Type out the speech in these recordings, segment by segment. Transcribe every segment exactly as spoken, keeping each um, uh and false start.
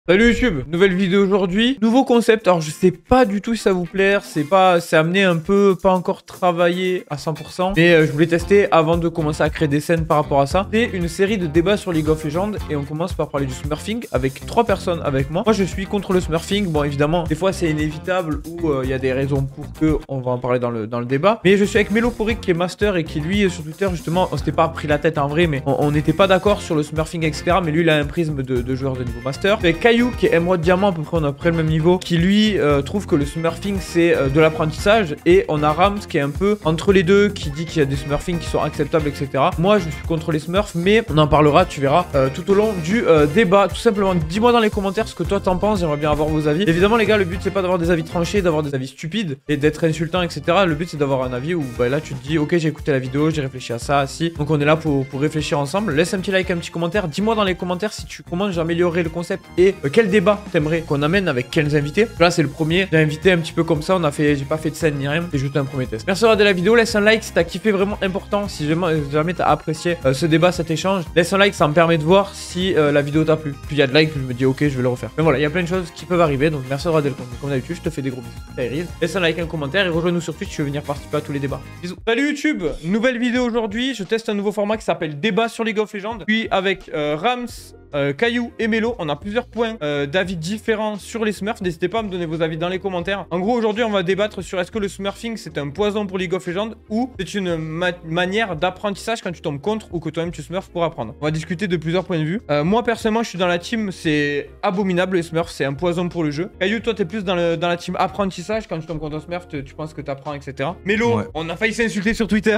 Salut YouTube, nouvelle vidéo aujourd'hui, nouveau concept. Alors je sais pas du tout si ça vous plaire, c'est pas, c'est amené un peu, pas encore travaillé à cent pour cent, mais euh, je voulais tester avant de commencer à créer des scènes par rapport à ça. C'est une série de débats sur League of Legends et on commence par parler du smurfing avec trois personnes avec moi. Moi je suis contre le smurfing, bon évidemment des fois c'est inévitable ou il euh, y a des raisons pour que, on va en parler dans le, dans le débat. Mais je suis avec Meloporic qui est master et qui lui sur Twitter justement, on s'était pas pris la tête en vrai, mais on n'était pas d'accord sur le smurfing et cetera. Mais lui il a un prisme de, de joueur de niveau master. Avec Caillou qui est Emerald Diamant, à peu près on a à peu près le même niveau, qui lui euh, trouve que le smurfing c'est euh, de l'apprentissage, et on a Rams qui est un peu entre les deux, qui dit qu'il y a des smurfing qui sont acceptables, et cetera. Moi je suis contre les smurfs, mais on en parlera, tu verras, euh, tout au long du euh, débat. Tout simplement, dis-moi dans les commentaires ce que toi t'en penses, j'aimerais bien avoir vos avis. Évidemment les gars, le but c'est pas d'avoir des avis tranchés, d'avoir des avis stupides et d'être insultant, et cetera. Le but c'est d'avoir un avis où bah, là tu te dis ok, j'ai écouté la vidéo, j'ai réfléchi à ça, si. Donc on est là pour, pour réfléchir ensemble. Laisse un petit like, un petit commentaire, dis-moi dans les commentaires si tu comment j'améliorerai le concept et euh, quel débat t'aimerais qu'on amène avec quels invités. Là c'est le premier, j'ai invité un petit peu comme ça, on a fait, j'ai pas fait de scène ni rien, c'est juste un premier test. Merci de regarder la vidéo, laisse un like si t'as kiffé, vraiment important, si jamais, jamais t'as apprécié euh, ce débat, cet échange, laisse un like, ça me permet de voir si euh, la vidéo t'a plu. Plus il y a de likes, je me dis ok, je vais le refaire. Mais voilà, il y a plein de choses qui peuvent arriver, donc merci de regarder le contenu. Comme d'habitude, je te fais des gros bisous. Laisse un like, un commentaire et rejoins-nous sur Twitch si tu veux venir participer à tous les débats. Bisous. Salut YouTube, nouvelle vidéo aujourd'hui, je teste un nouveau format qui s'appelle débat sur League of Legends. Puis avec euh, Rams, Euh, Caillou et Mélo, on a plusieurs points euh, d'avis différents sur les smurfs. N'hésitez pas à me donner vos avis dans les commentaires. En gros, aujourd'hui, on va débattre sur est-ce que le smurfing c'est un poison pour League of Legends ou c'est une ma manière d'apprentissage quand tu tombes contre ou que toi-même tu smurfs pour apprendre. On va discuter de plusieurs points de vue. Euh, moi, personnellement, je suis dans la team, c'est abominable les smurfs, c'est un poison pour le jeu. Caillou, toi, t'es plus dans, le, dans la team apprentissage. Quand tu tombes contre un smurf, tu, tu penses que t'apprends, et cetera. Mélo, ouais. On a failli s'insulter sur Twitter.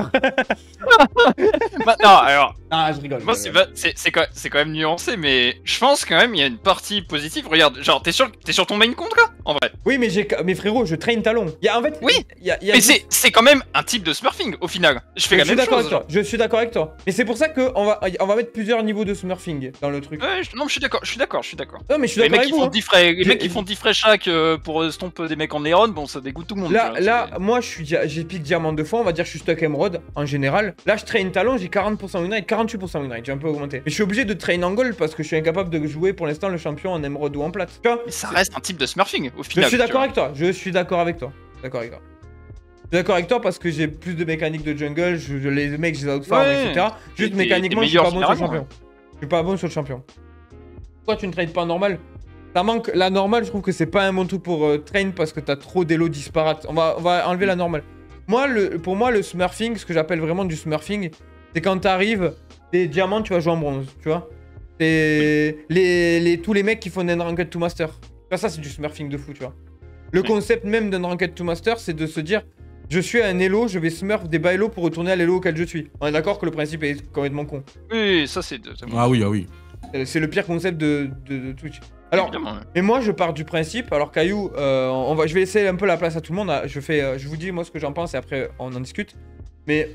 bah, non, alors. Ah, je rigole. Moi, c'est quand, quand même nuancé, mais je pense quand même il y a une partie positive. Regarde, genre, t'es sur, es sur ton main compte là, en vrai. Oui, mais j'ai, mais frérot, je traîne talon. Il y a en fait. Oui. Y a, y a mais c'est, c'est quand même un type de smurfing au final. Je fais je la même chose. Toi. Je suis d'accord avec toi. Mais c'est pour ça que on va, on va mettre plusieurs niveaux de smurfing dans le truc. Ouais, je, non, je suis d'accord, je suis d'accord, je suis d'accord. Non, mais je suis d'accord avec vous. Hein. Les mecs qui font dix frais chaque euh, pour stomp des mecs en Néron, bon, ça dégoûte tout le monde. Là, là, moi, je suis, j'ai pique diamant deux fois. On va dire, je suis stuck émeraude en général. Là, je traîne talon, j'ai quarante pour cent win rate, quarante-huit pour cent win rate. J'ai un peu augmenté. Mais je suis obligé de train en gold parce que je suis incapable de jouer pour l'instant le champion en émeraude ou en plate. Tu vois, mais ça reste un type de smurfing au final. Je suis d'accord avec toi. Je suis d'accord avec toi. D'accord avec toi. Je suis d'accord avec toi parce que j'ai plus de mécanique de jungle. Je, je les mecs, je les outfarm, ouais, et cetera. Juste mécaniquement, je suis pas bon sur le champion. Ouais. Je suis pas bon sur le champion. Pourquoi tu ne trades pas en normal? Ça manque la normale. Je trouve que c'est pas un bon truc pour euh, train parce que t'as trop d'élo disparates. On va, on va enlever la normale. Moi, le, pour moi, le smurfing, ce que j'appelle vraiment du smurfing, c'est quand t'arrives des diamants, tu vas jouer en bronze, tu vois. C'est les, les, tous les mecs qui font un ranked to master. Ça, c'est du smurfing de fou, tu vois. Le oui. concept même d'un ranked to master, c'est de se dire, je suis à un elo, je vais smurf des bas elo pour retourner à l'elo auquel je suis. On est d'accord que le principe est complètement con. Oui, ça c'est... Ah oui, ah oui. C'est le pire concept de, de, de Twitch. Alors, ouais. Mais moi je pars du principe, alors Caillou, euh, on va, je vais laisser un peu la place à tout le monde. Je, fais, euh, je vous dis moi ce que j'en pense et après on en discute. Mais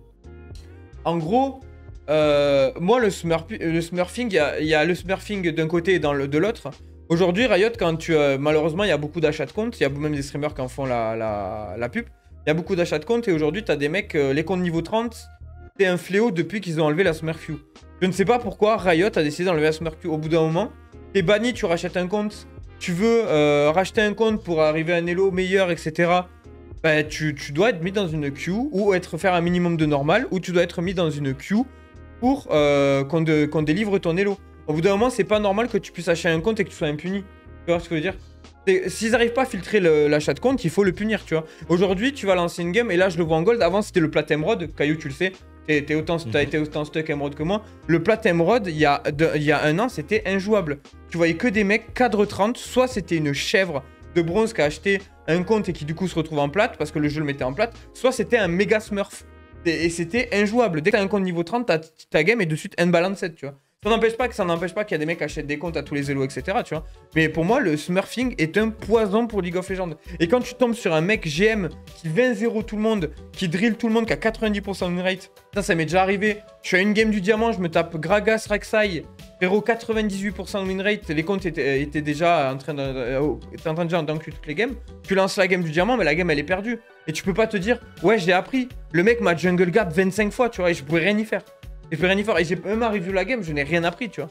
en gros... Euh, moi, le, smurf, le smurfing, il y, y a le smurfing d'un côté et dans le, de l'autre. Aujourd'hui, Riot, quand tu, euh, malheureusement, il y a beaucoup d'achats de comptes. Il y a même des streamers qui en font la, la, la pub. Il y a beaucoup d'achats de comptes et aujourd'hui, tu as des mecs, euh, les comptes niveau trente, c'est un fléau depuis qu'ils ont enlevé la smurfue. Je ne sais pas pourquoi Riot a décidé d'enlever la smurfue. Au bout d'un moment, t'es banni, tu rachètes un compte. Tu veux euh, racheter un compte pour arriver à un elo meilleur, et cetera. Bah, tu, tu dois être mis dans une queue ou être faire un minimum de normal ou tu dois être mis dans une queue pour euh, qu'on de, qu'on délivre ton elo. Au bout d'un moment, c'est pas normal que tu puisses acheter un compte et que tu sois impuni. Tu vois ce que je veux dire? S'ils n'arrivent pas à filtrer l'achat de compte, il faut le punir, tu vois. Aujourd'hui, tu vas lancer une game, et là, je le vois en gold. Avant, c'était le plat émeraude. Caillou, tu le sais. T'as autant, mm-hmm. été autant stuck émeraude que moi. Le plat émeraude, il y, a de, il y a un an, c'était injouable. Tu voyais que des mecs cadre trente. Soit c'était une chèvre de bronze qui a acheté un compte et qui, du coup, se retrouve en plate parce que le jeu le mettait en plate. Soit c'était un méga smurf. Et c'était injouable. Dès que t'as un compte niveau trente, ta, ta game est de suite unbalanced, tu vois. Ça n'empêche pas que ça n'empêche pas qu'il y a des mecs qui achètent des comptes à tous les élos, et cetera. Tu vois. Mais pour moi, le smurfing est un poison pour League of Legends. Et quand tu tombes sur un mec G M qui vingt zéro tout le monde, qui drill tout le monde, qui a quatre-vingt-dix pour cent win rate, ça, ça m'est déjà arrivé. Je suis à une game du diamant, je me tape Gragas, Rek'Sai, frérot, quatre-vingt-dix-huit pour cent win rate. Les comptes étaient, étaient déjà en train de, euh, étaient en train de déjà dunker toutes les games. Tu lances la game du diamant, mais la game elle est perdue. Et tu peux pas te dire, ouais, j'ai appris. Le mec m'a jungle guard vingt-cinq fois, tu vois, et je pourrais rien y faire. Et je peux rien y faire. Et j'ai même arrivé la game, je n'ai rien appris, tu vois.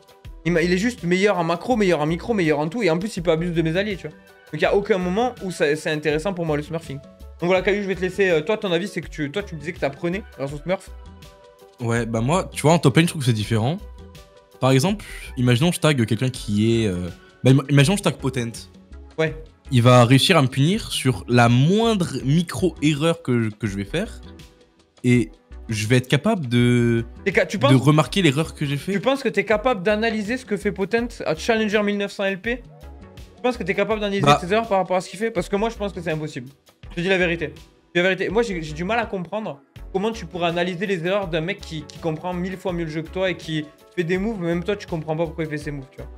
Il, il est juste meilleur en macro, meilleur en micro, meilleur en tout. Et en plus, il peut abuser de mes alliés, tu vois. Donc, il n'y a aucun moment où c'est intéressant pour moi le smurfing. Donc voilà, Caillou, je vais te laisser. Euh, toi, ton avis, c'est que tu, toi, tu me disais que t'apprenais grâce au smurf. Ouais, bah moi, tu vois, en top lane, je trouve que c'est différent. Par exemple, imaginons je tag quelqu'un qui est... Euh... Bah, imaginons je tag Potent. Ouais. Il va réussir à me punir sur la moindre micro-erreur que, que je vais faire. Et je vais être capable de, tu penses, de remarquer l'erreur que j'ai fait. Tu penses que tu es capable d'analyser ce que fait Potent à Challenger mille neuf cents L P? Tu penses que tu es capable d'analyser bah. ses erreurs par rapport à ce qu'il fait? Parce que moi, je pense que c'est impossible. Je te dis la vérité. La vérité. Moi, j'ai du mal à comprendre comment tu pourrais analyser les erreurs d'un mec qui, qui comprend mille fois mieux le jeu que toi et qui fait des moves, mais même toi, tu comprends pas pourquoi il fait ses moves, tu vois.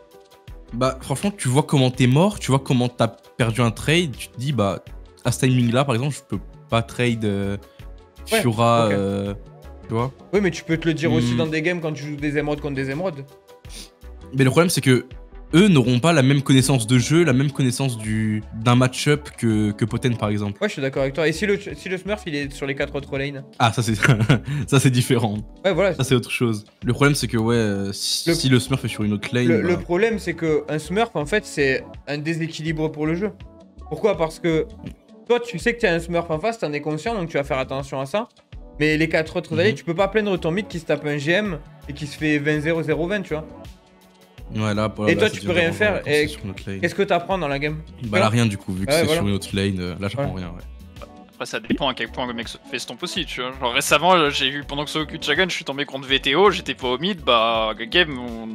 Bah, franchement, tu vois comment t'es mort, tu vois comment t'as perdu un trade, tu te dis, bah, à ce timing-là, par exemple, je peux pas trade euh, ouais, Fiora, okay. euh, tu vois. Oui, mais tu peux te le dire mmh. aussi dans des games quand tu joues des émeraudes contre des émeraudes. Mais le problème, c'est que eux n'auront pas la même connaissance de jeu, la même connaissance du d'un match-up que, que Potent, par exemple. Ouais, je suis d'accord avec toi. Et si le, si le Smurf, il est sur les quatre autres lanes? Ah, ça, c'est ça c'est différent. Ouais, voilà. Ça, c'est autre chose. Le problème, c'est que, ouais, si le, si le Smurf est sur une autre lane... Le, bah... le problème, c'est qu'un Smurf, en fait, c'est un déséquilibre pour le jeu. Pourquoi? Parce que toi, tu sais que tu as un Smurf en face, t'en es conscient, donc tu vas faire attention à ça. Mais les quatre autres alliés, mm-hmm. tu peux pas plaindre ton mid qui se tape un G M et qui se fait vingt zéro zéro vingt, tu vois. Ouais, là, et là, toi, tu peux rien faire. Et qu'est-ce que t'apprends dans la game? Bah là, rien du coup, vu que ouais, c'est voilà. sur une autre lane, euh, là, j'apprends ouais. rien, ouais. Après, ça dépend à quel point le mec se fait stomp aussi, tu vois. Genre récemment, j'ai vu pendant que ce Q Chagan, je suis tombé contre V T O, j'étais pas au mid, bah, le game, on...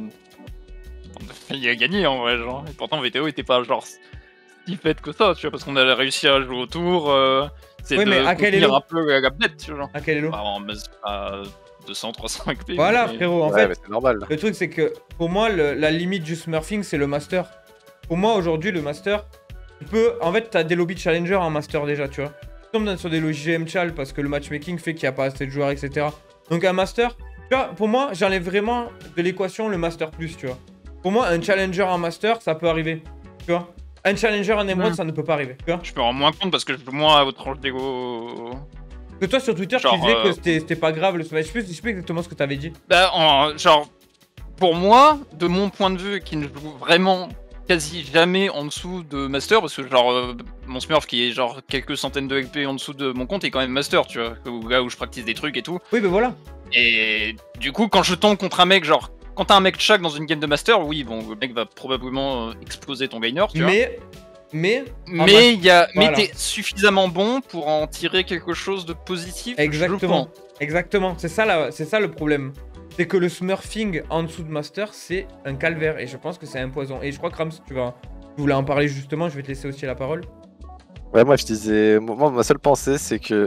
on a failli à gagner en vrai, genre. Et pourtant, V T O était pas genre si fait que ça, tu vois, parce qu'on a réussi à jouer autour. Euh... C'est oui, de mais à quel elo un peu la bête, tu vois. Genre. À quel elo bah, en à deux cents, trois cents X P. Voilà, mais... frérot, en ouais, fait, c'est normal. Le truc, c'est que pour moi, le, la limite du smurfing, c'est le master. Pour moi, aujourd'hui, le master, tu peux. En fait, t'as des lobbies de challenger en master déjà, tu vois. Tu tombes sur des lobbies G M chal parce que le matchmaking fait qu'il n'y a pas assez de joueurs, et cetera. Donc, un master, tu vois, pour moi, j'enlève vraiment de l'équation le master plus, tu vois. Pour moi, un challenger en master, ça peut arriver, tu vois. Un challenger en émeraude, mmh. ça ne peut pas arriver, tu vois. Je me rends moins compte parce que je joue moins à votre tranche d'ego. Que toi sur Twitter genre, tu disais euh... que c'était pas grave le smash. Je sais, je sais exactement ce que t'avais dit. Bah en, genre pour moi, de mon point de vue, qui ne joue vraiment quasi jamais en dessous de master, parce que genre euh, mon smurf qui est genre quelques centaines de X P en dessous de mon compte est quand même master, tu vois, là où je practice des trucs et tout. Oui bah voilà. Et du coup quand je tombe contre un mec genre quand t'as un mec chaque dans une game de master, oui bon le mec va probablement euh, exploser ton gainer, tu mais... vois. Mais, mais il y a, voilà. Mais t'es suffisamment bon pour en tirer quelque chose de positif. Exactement, exactement. C'est ça, la, c'est ça le problème. C'est que le smurfing en dessous de master, c'est un calvaire et je pense que c'est un poison. Et je crois que Rams, tu vas, tu voulais en parler justement. Je vais te laisser aussi la parole. Ouais, moi je disais, moi ma seule pensée, c'est que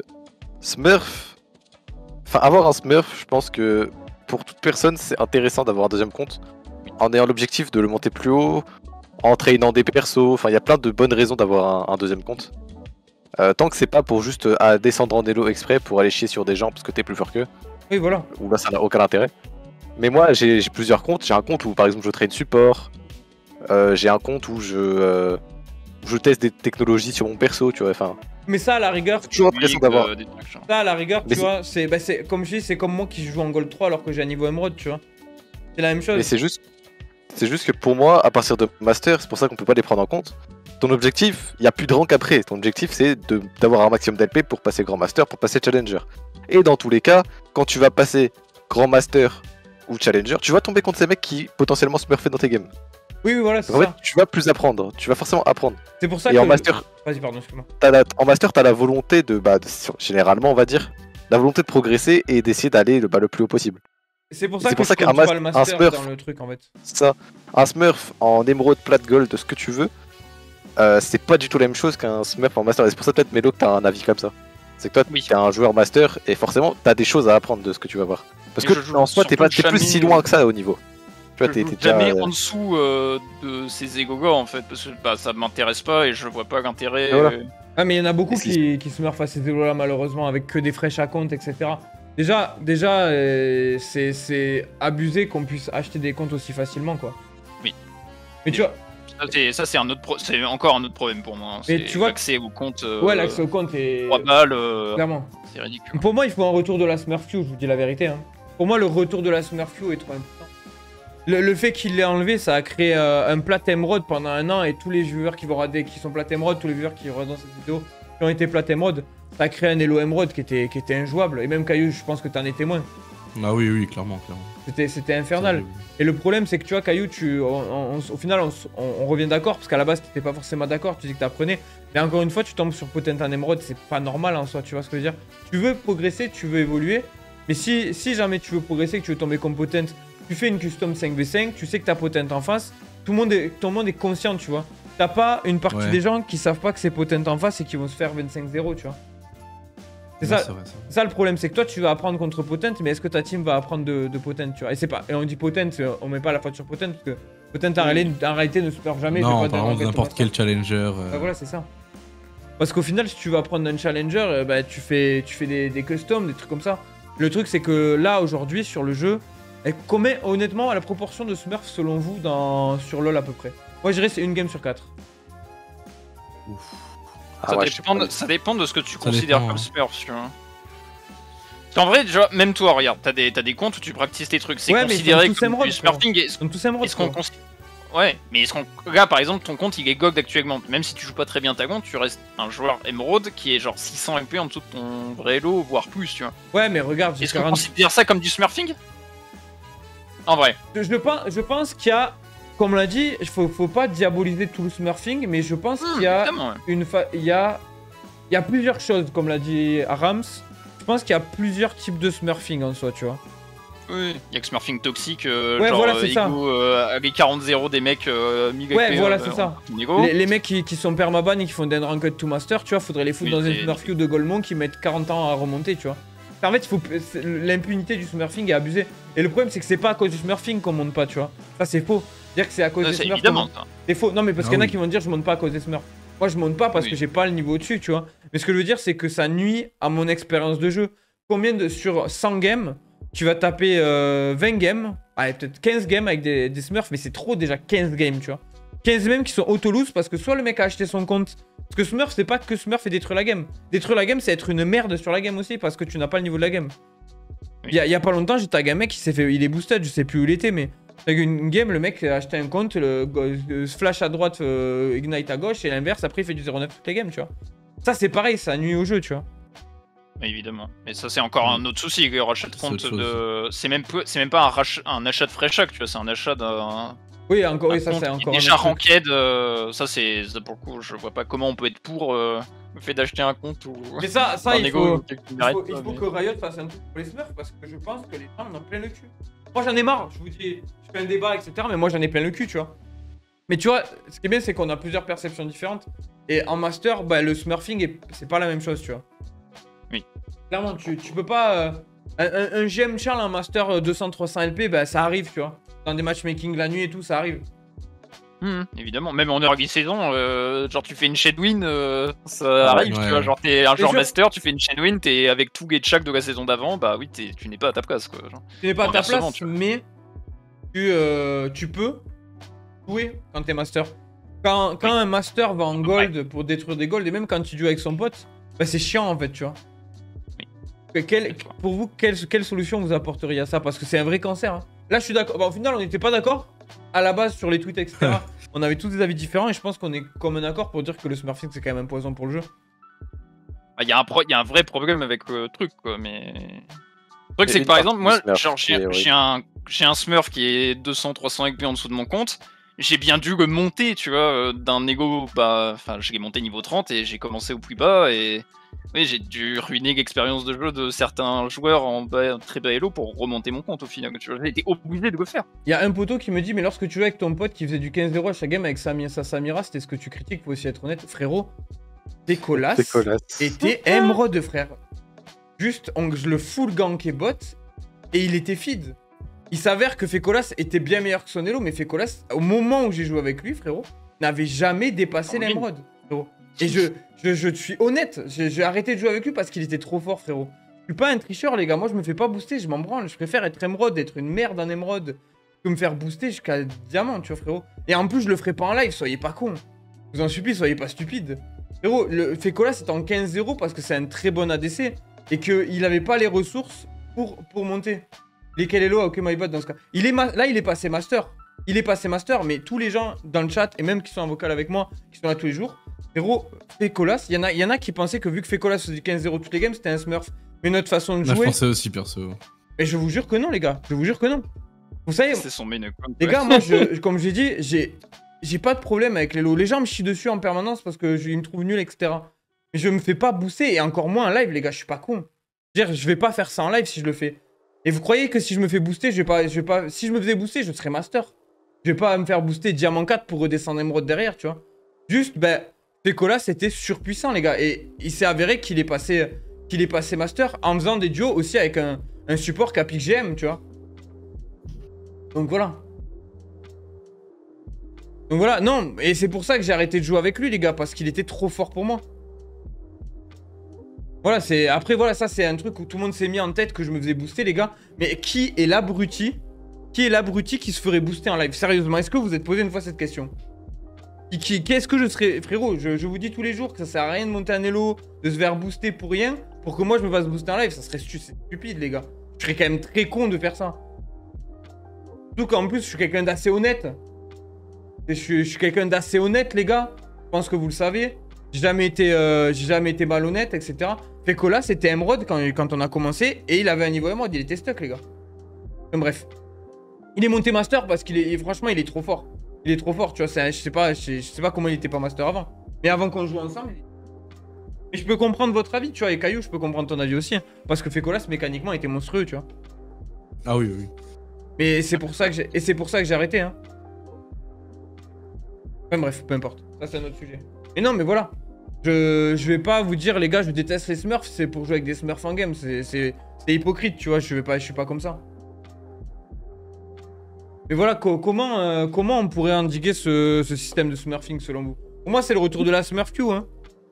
smurf, enfin avoir un smurf, je pense que pour toute personne, c'est intéressant d'avoir un deuxième compte en ayant l'objectif de le monter plus haut. En traînant des persos, enfin il y a plein de bonnes raisons d'avoir un, un deuxième compte. Euh, tant que c'est pas pour juste euh, à descendre en elo exprès pour aller chier sur des gens parce que t'es plus fort qu'eux. Oui voilà. Ou là ça n'a aucun intérêt. Mais moi j'ai plusieurs comptes, j'ai un compte où par exemple je traîne support, euh, j'ai un compte où je, euh, où je teste des technologies sur mon perso, tu vois, enfin... Mais ça à la rigueur... C'est toujours intéressant d'avoir... Euh, ça à la rigueur, tu vois, c'est bah, comme je dis, c'est comme moi qui joue en Gold trois alors que j'ai un niveau émeraude, tu vois. C'est la même chose. Mais c'est juste... C'est juste que pour moi, à partir de Master, c'est pour ça qu'on peut pas les prendre en compte. Ton objectif, il n'y a plus de rank après. Ton objectif, c'est d'avoir un maximum d'L P pour passer Grand Master, pour passer Challenger. Et dans tous les cas, quand tu vas passer Grand Master ou Challenger, tu vas tomber contre ces mecs qui potentiellement smurfent dans tes games. Oui, oui, voilà, c'est ça. En fait, ça. tu vas plus apprendre. Tu vas forcément apprendre. C'est pour ça Et que... en Master... Vas-y, pardon, excuse-moi. En Master, t'as la volonté de, bah, de... Généralement, on va dire, la volonté de progresser et d'essayer d'aller le, bah, le plus haut possible. C'est pour ça que pour je ça compte qu'un pas le master smurf, dans le truc en fait. Ça, un smurf en émeraude, plate, gold, ce que tu veux, euh, c'est pas du tout la même chose qu'un smurf en master. Et c'est pour ça peut-être Melo que t'as un avis comme ça. C'est que toi, oui. T'es un joueur master et forcément t'as des choses à apprendre de ce que tu vas voir. Parce et que en soi, t'es pas t'es plus si loin que ça au niveau. Tu vois, t'es jamais déjà, euh... en dessous euh, de ces égogos en fait, parce que bah, ça m'intéresse pas et je vois pas l'intérêt. Voilà. Euh... Ah mais il y en a beaucoup qui, qui smurfent à ces égogos là malheureusement avec que des fraîches à compte, et cetera. Déjà, déjà euh, c'est abusé qu'on puisse acheter des comptes aussi facilement, quoi. Oui. Mais tu vois... Ça, c'est un autre pro... c'est encore un autre problème pour moi. Mais tu vois... L'accès au compte... Euh, ouais, l'accès au compte est... trois balles, euh... clairement. C'est ridicule. Pour moi, il faut un retour de la Smurfview, je vous dis la vérité. Hein. Pour moi, le retour de la Smurfview est trop important. Le, le fait qu'il l'ait enlevé, ça a créé euh, un plat émeraude pendant un an et tous les viewers qui vont regarder, qui sont plat émeraude, tous les viewers qui regardent cette vidéo, qui ont été plat émeraude, ça a créé un Elo émeraude qui était, qui était injouable. Et même Caillou, je pense que t'en es témoin. Ah oui, oui, clairement, clairement. C'était, c'était infernal. Oui, oui. Et le problème, c'est que tu vois, Caillou, tu, on, on, au final, on, on, on revient d'accord, parce qu'à la base, t'étais pas forcément d'accord, tu dis que t'apprenais. Mais encore une fois, tu tombes sur Potent en émeraude, c'est pas normal en soi, tu vois ce que je veux dire. Tu veux progresser, tu veux évoluer, mais si, si jamais tu veux progresser, que tu veux tomber comme Potent, tu fais une custom cinq v cinq, tu sais que t'as Potent en face, tout le monde est, tout le monde est conscient, tu vois. T'as pas une partie Ouais. des gens qui savent pas que c'est Potent en face et qui vont se faire vingt-cinq zéro, tu vois. C'est Ouais, ça, c'est vrai, ça. ça le problème, c'est que toi tu vas apprendre contre Potent, mais est-ce que ta team va apprendre de, de Potent, tu vois. Et c'est pas, et on dit Potent, on met pas la faute sur Potent parce que Potent en, réalité, en réalité ne se perd jamais. Non, fait pas par de exemple, n'importe master. quel challenger. euh, Bah voilà, c'est ça. Parce qu'au final, si tu vas apprendre un challenger, euh, bah, tu fais, tu fais des, des customs, des trucs comme ça. Le truc, c'est que là, aujourd'hui, sur le jeu, elle commet honnêtement à la proportion de Smurf selon vous dans, sur LoL à peu près. Moi, je dirais c'est une game sur quatre. Ouf. Ah ça, ouais, je sais dépend pas. de, ça dépend de ce que tu Ça considères dépend, comme hein. Smurf, tu vois. En vrai, déjà, même toi, regarde, t'as des, t'as des comptes où tu pratiques tes trucs. C'est Ouais, mais ils considéré sont tous comme émeraudes, du smurfing. Est-ce Ils sont tous émeraudes. est-ce qu'on quoi. considère. Ouais, mais est-ce qu'on. Regarde, par exemple, ton compte il est gold actuellement. Même si tu joues pas très bien ta compte, tu restes un joueur émeraude qui est genre six cents M P en dessous de ton vrai lot, voire plus, tu vois. Ouais, mais regarde, j'ai Est-ce qu'on quarante... considère ça comme du smurfing? En vrai. Je, je pense, je pense qu'il y a, comme on l'a dit, il faut, faut pas diaboliser tout le smurfing, mais je pense Hmm, qu'il y a évidemment, ouais. une fa... il y a, il y a plusieurs choses, comme l'a dit Arams. Je pense qu'il y a plusieurs types de smurfing en soi, tu vois. Oui, il y a que smurfing toxique, euh, Ouais, genre voilà, euh, c'est ça. ego, euh, avec quarante zéro des mecs euh, mille Ouais, H P, voilà, euh, c'est ça. en ego. Les, les mecs qui, qui sont permaban et qui font des ranked to master, tu vois, faudrait les foutre Oui, dans une c'est- smurf queue de Golemon qui mettent quarante ans à remonter, tu vois. En fait, il faut c'est- l'impunité du smurfing est abusée. Et le problème, c'est que c'est pas à cause du smurfing qu'on monte pas, tu vois. Ça, c'est faux. Dire que c'est à cause Ça, des c'est smurfs qu'on évidemment monte. ça. C'est faux. Non, mais parce Ah qu'il y en a oui. qui vont dire je monte pas à cause des smurfs. Moi, je monte pas parce Oui. que j'ai pas le niveau dessus, tu vois. Mais ce que je veux dire, c'est que ça nuit à mon expérience de jeu. Combien de sur cent games, tu vas taper euh, vingt games, allez, peut-être quinze games avec des, des smurfs, mais c'est trop déjà quinze games, tu vois. quinze games qui sont auto-lose parce que soit le mec a acheté son compte. Parce que Smurf, c'est pas que Smurf et détruire la game. Détruire la game, c'est être une merde sur la game aussi parce que tu n'as pas le niveau de la game. Oui. Il y, a- il y a pas longtemps, j'ai tagué un mec qui s'est fait. Il est boosted, je sais plus où il était, mais. Avec une game, le mec a acheté un compte, le, le flash à droite, euh, ignite à gauche, et l'inverse, après il fait du zéro neuf toutes les games, tu vois. Ça, c'est pareil, ça nuit au jeu, tu vois. Mais évidemment. Mais ça, c'est encore un autre souci. Le rachat de C'est compte autre chose. de. C'est même, peu- c'est même pas un, rach- un achat de Freshak, tu vois, c'est un achat d'un. Oui, encore, oui, un ça, compte c'est qui est encore. un déjà autre truc. ranked. euh, ça, c'est. ça, pour le coup, je vois pas comment on peut être pour euh, le fait d'acheter un compte ou. Mais ça, ça un il ego faut. ou quelque chose qui Il m'arrête faut, il pas, faut mais- que Riot fasse un truc pour les Smurfs parce que je pense que les gens en ont plein le cul. Moi j'en ai marre, je vous dis, je fais un débat, et cetera. Mais moi j'en ai plein le cul, tu vois. Mais tu vois, ce qui est bien, c'est qu'on a plusieurs perceptions différentes. Et en master, bah, le smurfing, est- c'est pas la même chose, tu vois. Oui. Clairement, tu, tu peux pas. euh, un, un- un G M Charles en master euh, deux cents trois cents L P, bah ça arrive, tu vois. Dans des matchmaking la nuit et tout, ça arrive. Mhm, évidemment, même en early saison, euh, genre tu fais une chain win, euh, ça Ah ouais, arrive, ouais, tu vois, ouais. genre t'es un joueur sûr. master, tu fais une chain win, t'es avec tout Gaechak de la saison d'avant, bah oui, t'es- tu n'es pas à ta place quoi. Genre. Tu n'es pas à ta Inversement, place, tu vois. mais tu, euh, tu peux jouer quand t'es master. Quand, quand Oui. un master va en gold pour détruire des golds, et même quand tu joues avec son pote, bah c'est chiant en fait, tu vois. Oui. Que- quelle- pour vous, quelle, quelle solution vous apporteriez à ça? Parce que c'est un vrai cancer. hein. Là, je suis d'accord. Bah, au final, on n'était pas d'accord à la base sur les tweets, et cetera. On avait tous des avis différents, et je pense qu'on est comme un accord pour dire que le smurfing, c'est quand même un poison pour le jeu. Il y, a un pro- y a un vrai problème avec le truc quoi, mais. Le truc Il y a c'est que une par partie exemple, du moi, Smurf genre qui j'ai est- oui. j'ai un, j'ai un Smurf qui est deux cents trois cents X P en dessous de mon compte. J'ai bien dû le monter, tu vois, euh, d'un ego, bah, enfin, je l'ai monté niveau trente et j'ai commencé au plus bas et oui, j'ai dû ruiner l'expérience de jeu de certains joueurs en bas, très bas elo pour remonter mon compte au final. Tu vois, j'ai été obligé de le faire. Il y a un poteau qui me dit, mais lorsque tu jouais avec ton pote qui faisait du quinze zéro à chaque game avec Sami- sa Samira, c'était ce que tu critiques, faut aussi être honnête. Frérot, décollasse. Décollasse. Était émeraude, frère. Juste, on, je le full gank et bot, et il était feed. Il s'avère que Fecolas était bien meilleur que son elo, mais Fecolas, au moment où j'ai joué avec lui, frérot, n'avait jamais dépassé En ligne. l'émeraude, frérot. Et je, je, je suis honnête, j'ai j'ai arrêté de jouer avec lui parce qu'il était trop fort, frérot. Je suis pas un tricheur, les gars. Moi, je me fais pas booster, je m'en branle. Je préfère être émeraude, être une merde en émeraude, que me faire booster jusqu'à diamant, tu vois, frérot. Et en plus, je le ferai pas en live, soyez pas cons. Je vous en supplie, soyez pas stupides. Frérot, le Fecolas c'est en quinze zéro parce que c'est un très bon A D C et qu'il avait pas les ressources pour, pour monter. Les Hello, ok, my bad dans ce cas. Il est là, il est passé master. Il est passé master, mais tous les gens dans le chat, et même qui sont en vocal avec moi, qui sont là tous les jours, frérot, Fécolas, il y, en a, y en a qui pensaient que vu que Fécolas faisait quinze zéro toutes les games, c'était un smurf. Mais notre façon de jouer. Moi, je pensais aussi, perso. Mais je vous jure que non, les gars. Je vous jure que non. Vous savez. C'est son main account. Les gars, moi, je, comme j'ai dit, j'ai. J'ai pas de problème avec les lots. Les gens me chient dessus en permanence parce qu'ils me trouvent nul, et cetera. Mais je me fais pas booster, et encore moins en live, les gars, je suis pas con. Je veux dire, je vais pas faire ça en live si je le fais. Et vous croyez que si je me fais booster, je vais pas. Je vais pas... Si je me faisais booster, je serais master. Je vais pas me faire booster Diamant quatre pour redescendre Emerald derrière, tu vois. Juste, ben, Fécolas, c'était surpuissant, les gars. Et il s'est avéré qu'il est passé qu'il est passé master en faisant des duos aussi avec un, un support Capic G M, tu vois. Donc voilà. Donc voilà, non, et c'est pour ça que j'ai arrêté de jouer avec lui, les gars, parce qu'il était trop fort pour moi. Voilà, c'est... Après, voilà, ça, c'est un truc où tout le monde s'est mis en tête que je me faisais booster, les gars. Mais qui est l'abruti Qui est l'abruti qui se ferait booster en live? Sérieusement, est-ce que vous vous êtes posé une fois cette question? Qui, Qu'est-ce que je serais... Frérot, je, je vous dis tous les jours que ça sert à rien de monter un elo, de se faire booster pour rien, pour que moi, je me fasse booster en live. Ça serait stu stupide, les gars. Je serais quand même très con de faire ça. Surtout qu'en plus, je suis quelqu'un d'assez honnête. Je suis, je suis quelqu'un d'assez honnête, les gars. Je pense que vous le savez. J'ai jamais été, euh, j'ai jamais été malhonnête, et cetera. Fécolas, c'était Emerald quand, quand on a commencé. Et il avait un niveau Emerald. Il était stuck, les gars. Donc, bref. Il est monté master parce qu'il est... Franchement, il est trop fort. Il est trop fort, tu vois. Un, je, sais pas, je, je sais pas comment il était pas master avant. Mais avant qu'on joue ensemble... Il... Mais je peux comprendre votre avis, tu vois. Et Caillou, je peux comprendre ton avis aussi. Hein, parce que Fécolas, mécaniquement, était monstrueux, tu vois. Ah oui, oui. Mais c'est pour ça que j'ai... Et c'est pour ça que j'ai arrêté, hein. Enfin bref, peu importe. Ça, c'est un autre sujet. Mais non, mais voilà. Je, je vais pas vous dire, les gars, je déteste les smurfs. C'est pour jouer avec des smurfs en game. C'est hypocrite, tu vois. Je, vais pas, je suis pas comme ça. Mais voilà, co comment, euh, comment on pourrait endiguer ce, ce système de smurfing, selon vous? Pour moi, c'est le retour de la smurf queue, hein.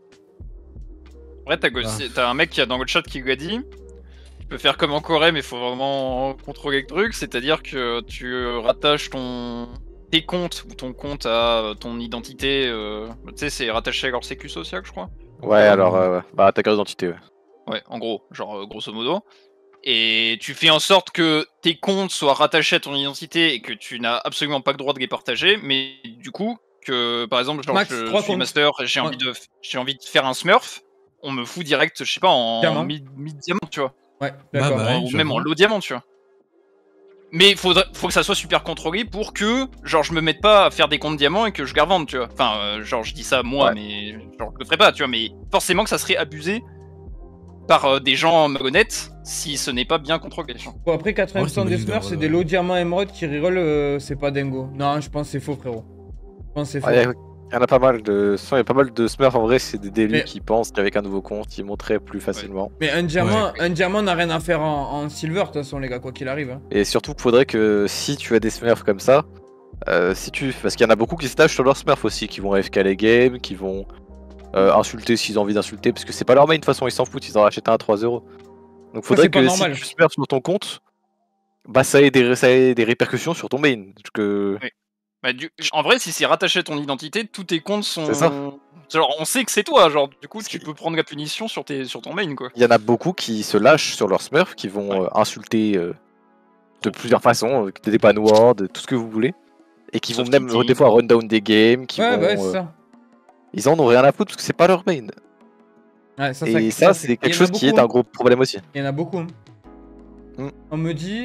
Ouais, t'as ah. un mec qui a dans le chat qui lui a dit... Tu peux faire comme en Corée, mais il faut vraiment contrôler le truc. C'est-à-dire que tu rattaches ton... tes comptes ou ton compte à ton identité, euh, tu sais, c'est rattaché à leur sécu social, je crois. Ouais, alors, euh, ouais. Bah, ta carte d'identité, ouais. Ouais, en gros, genre, euh, grosso modo. Et tu fais en sorte que tes comptes soient rattachés à ton identité et que tu n'as absolument pas le droit de les partager, mais du coup, que, par exemple, genre, Max, je suis master et j'ai ouais. envie, de, envie de faire un smurf, on me fout direct, je sais pas, en mid-diamant, tu vois. Ouais, d'accord. Bah, bah, ou même en low diamant, tu vois. Mais il faut que ça soit super contrôlé pour que, genre, je me mette pas à faire des comptes diamants et que je garde vente, tu vois. Enfin, euh, genre, je dis ça moi, ouais. mais genre, je le ferai pas, tu vois. Mais forcément que ça serait abusé par euh, des gens malhonnêtes si ce n'est pas bien contrôlé. Bon, après, quatre-vingts pour cent ouais, des smurfs, c'est des lots diamants émeraude qui reroll, euh, c'est pas dingo. Non, je pense que c'est faux, frérot. Je pense que c'est faux. Ouais, il y en a pas mal de. Il y a pas mal de smurfs en vrai, c'est des délus mais... qui pensent qu'avec un nouveau compte, ils monteraient plus facilement. Ouais. Mais un diamant, ouais. un diamant n'a rien à faire en, en silver, de toute façon, les gars, quoi qu'il arrive. Hein. Et surtout qu'il faudrait que si tu as des smurfs comme ça, euh, si tu. Parce qu'il y en a beaucoup qui se tâchent sur leurs smurfs aussi, qui vont A F K les games, qui vont euh, insulter s'ils ont envie d'insulter, parce que c'est pas leur main, de toute façon, ils s'en foutent, ils en rachètent un à trois euros. Donc faudrait ça, que si tu smurfs sur ton compte, bah ça ait des, ça ait des répercussions sur ton main. Que... Oui. Bah, du... En vrai, si c'est rattaché à ton identité, tous tes comptes sont. C'est ça. Genre, on sait que c'est toi, genre, du coup, tu peux prendre la punition sur, tes... sur ton main, quoi. Il y en a beaucoup qui se lâchent sur leur smurf, qui vont ouais. euh, insulter euh, de plusieurs façons, euh, des panwards, tout ce que vous voulez, et qui Sauf vont même des fois run down des games, qui ouais, vont. Ouais, euh... ça. Ils en ont rien à foutre parce que c'est pas leur main. Ouais, ça, et ça, ça c'est quelque chose qui est un gros problème aussi. Il y en a beaucoup. Hein. Mm. On me dit.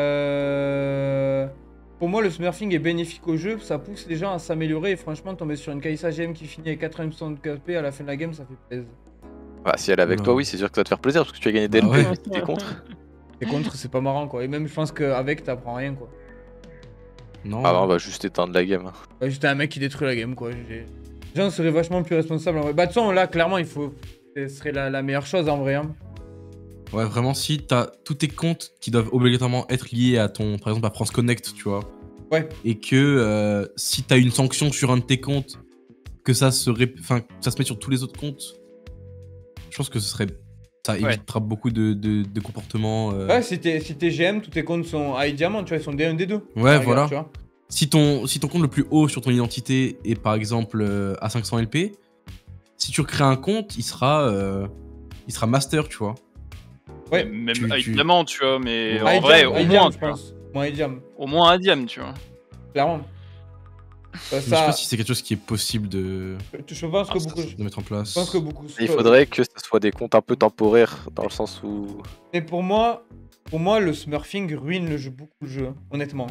Euh... Pour moi, le smurfing est bénéfique au jeu, ça pousse les gens à s'améliorer et franchement, tomber sur une Kai'Sa G M qui finit avec quatre-vingts pour cent de K P à la fin de la game, ça fait plaisir. Bah, si elle est avec non. toi, oui, c'est sûr que ça va te faire plaisir parce que tu as gagné des bah, L P, ouais. mais si t'es contre. T'es contre, c'est pas marrant quoi. Et même, je pense qu'avec, t'apprends rien quoi. Non. Ah non, on va juste éteindre la game. Ouais, juste un mec qui détruit la game quoi. Les gens seraient vachement plus responsables en vrai. Bah, de toute façon, là, clairement, il faut. Ce serait la, la meilleure chose en vrai. Hein. Ouais, vraiment, si t'as tous tes comptes qui doivent obligatoirement être liés à ton, par exemple, à France Connect, tu vois. Ouais. Et que euh, si t'as une sanction sur un de tes comptes, que ça se, ré... enfin, ça se met sur tous les autres comptes, je pense que ce serait. Ça évitera ouais. beaucoup de, de, de comportements. Euh... Ouais, si t'es si G M, tous tes comptes sont high diamant, tu vois, ils sont D un, D deux. Ouais, voilà. Tu vois. Si, ton, si ton compte le plus haut sur ton identité est par exemple euh, à cinq cents L P, si tu recrées un compte, il sera, euh, il sera master, tu vois. Ouais. Même Tu- avec tu- diamant, tu vois, mais Ouais. en vrai, High au Diam, moins, je tu vois. pense. Moins High Diam, Au moins un diam, tu vois. clairement. Euh, Mais je sais ça, pas si c'est quelque chose qui est possible de, je pense que Ah, ça, beaucoup. c'est- de mettre en place. Je pense que beaucoup. Il faudrait que ce soit des comptes un peu temporaires, dans le sens où. Mais pour moi, pour moi, le smurfing ruine le jeu, beaucoup le jeu, honnêtement.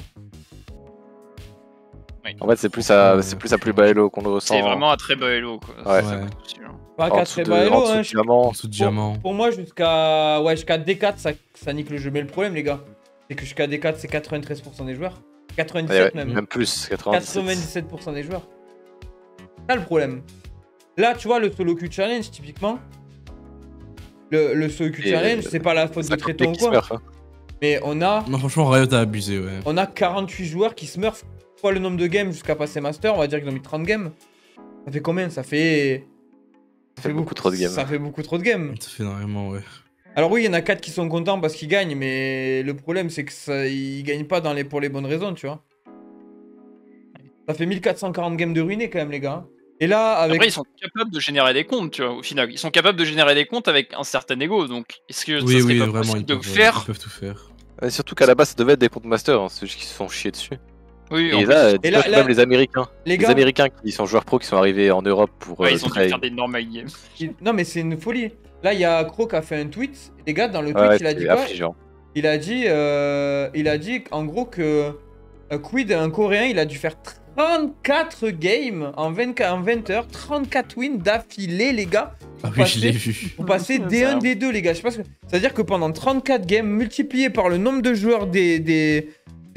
En fait, c'est plus à, c'est plus à plus bas elo qu'on le ressent. C'est vraiment un très bas elo, quoi. Ouais. C'est ça, Ouais. le souci, hein. Pas En qu'à dessous très de- bas en elo, dessous hein. de je- diamant. En dessous de diamant. Pour moi, jusqu'à ouais, jusqu'à D quatre, ça, ça nique le jeu. Mais le problème, les gars, c'est que jusqu'à D quatre, c'est quatre-vingt-treize pour cent des joueurs. Ouais, quatre-vingt-dix-sept ouais, même. même plus, quatre-vingt-dix-sept. quatre-vingt-dix-sept pour cent des joueurs. C'est ça le problème. Là, tu vois, le solo queue challenge, typiquement. Le, le solo queue Et, challenge, euh, c'est pas la faute de Ça Tréton ou qui quoi. smurf, hein. Mais on a, Non, franchement, Riot a abusé, ouais. on a quarante-huit joueurs qui smurf fois le nombre de games jusqu'à passer master. On va dire qu'ils ont mis trente games. Ça fait combien? Ça fait. Ça fait beaucoup trop de games. Ça fait beaucoup trop de games. Ça fait énormément, ouais. Alors oui, il y en a quatre qui sont contents parce qu'ils gagnent, mais le problème c'est que ça, ils gagnent pas dans les, pour les bonnes raisons, tu vois. Ça fait mille quatre cent quarante games de ruinés quand même, les gars. Et là, avec... Après, ils sont capables de générer des comptes, tu vois, au final. Ils sont capables de générer des comptes avec un certain ego, donc est-ce que Oui, ça serait oui, pas vraiment, possible ils de peuvent, faire ils peuvent tout faire. Ouais, surtout qu'à la base, ça devait être des comptes master, hein, ceux qui se sont chiés dessus. Oui, en Et plus, là, Et dis-toi là- que là- même les Américains, les les gars, Américains qui sont joueurs pro qui sont arrivés en Europe pour ouais, euh, ils ont dû train. faire des normal games. il- non mais c'est une folie. Là, il y a Croc qui a fait un tweet. Et les gars, dans le tweet, Ouais, il a dit c'est quoi? affligeant. Il a dit, euh, il a dit en gros que euh, Quid, un Coréen, il a dû faire trente-quatre games en vingt, en vingt heures, trente-quatre wins d'affilée, les gars. Ah Pour oui, passer- je l'ai vu. Pour passer Ça D un, va. D deux, les gars. Je sais pas ce que... C'est-à-dire que pendant trente-quatre games, multipliés par le nombre de joueurs des, des,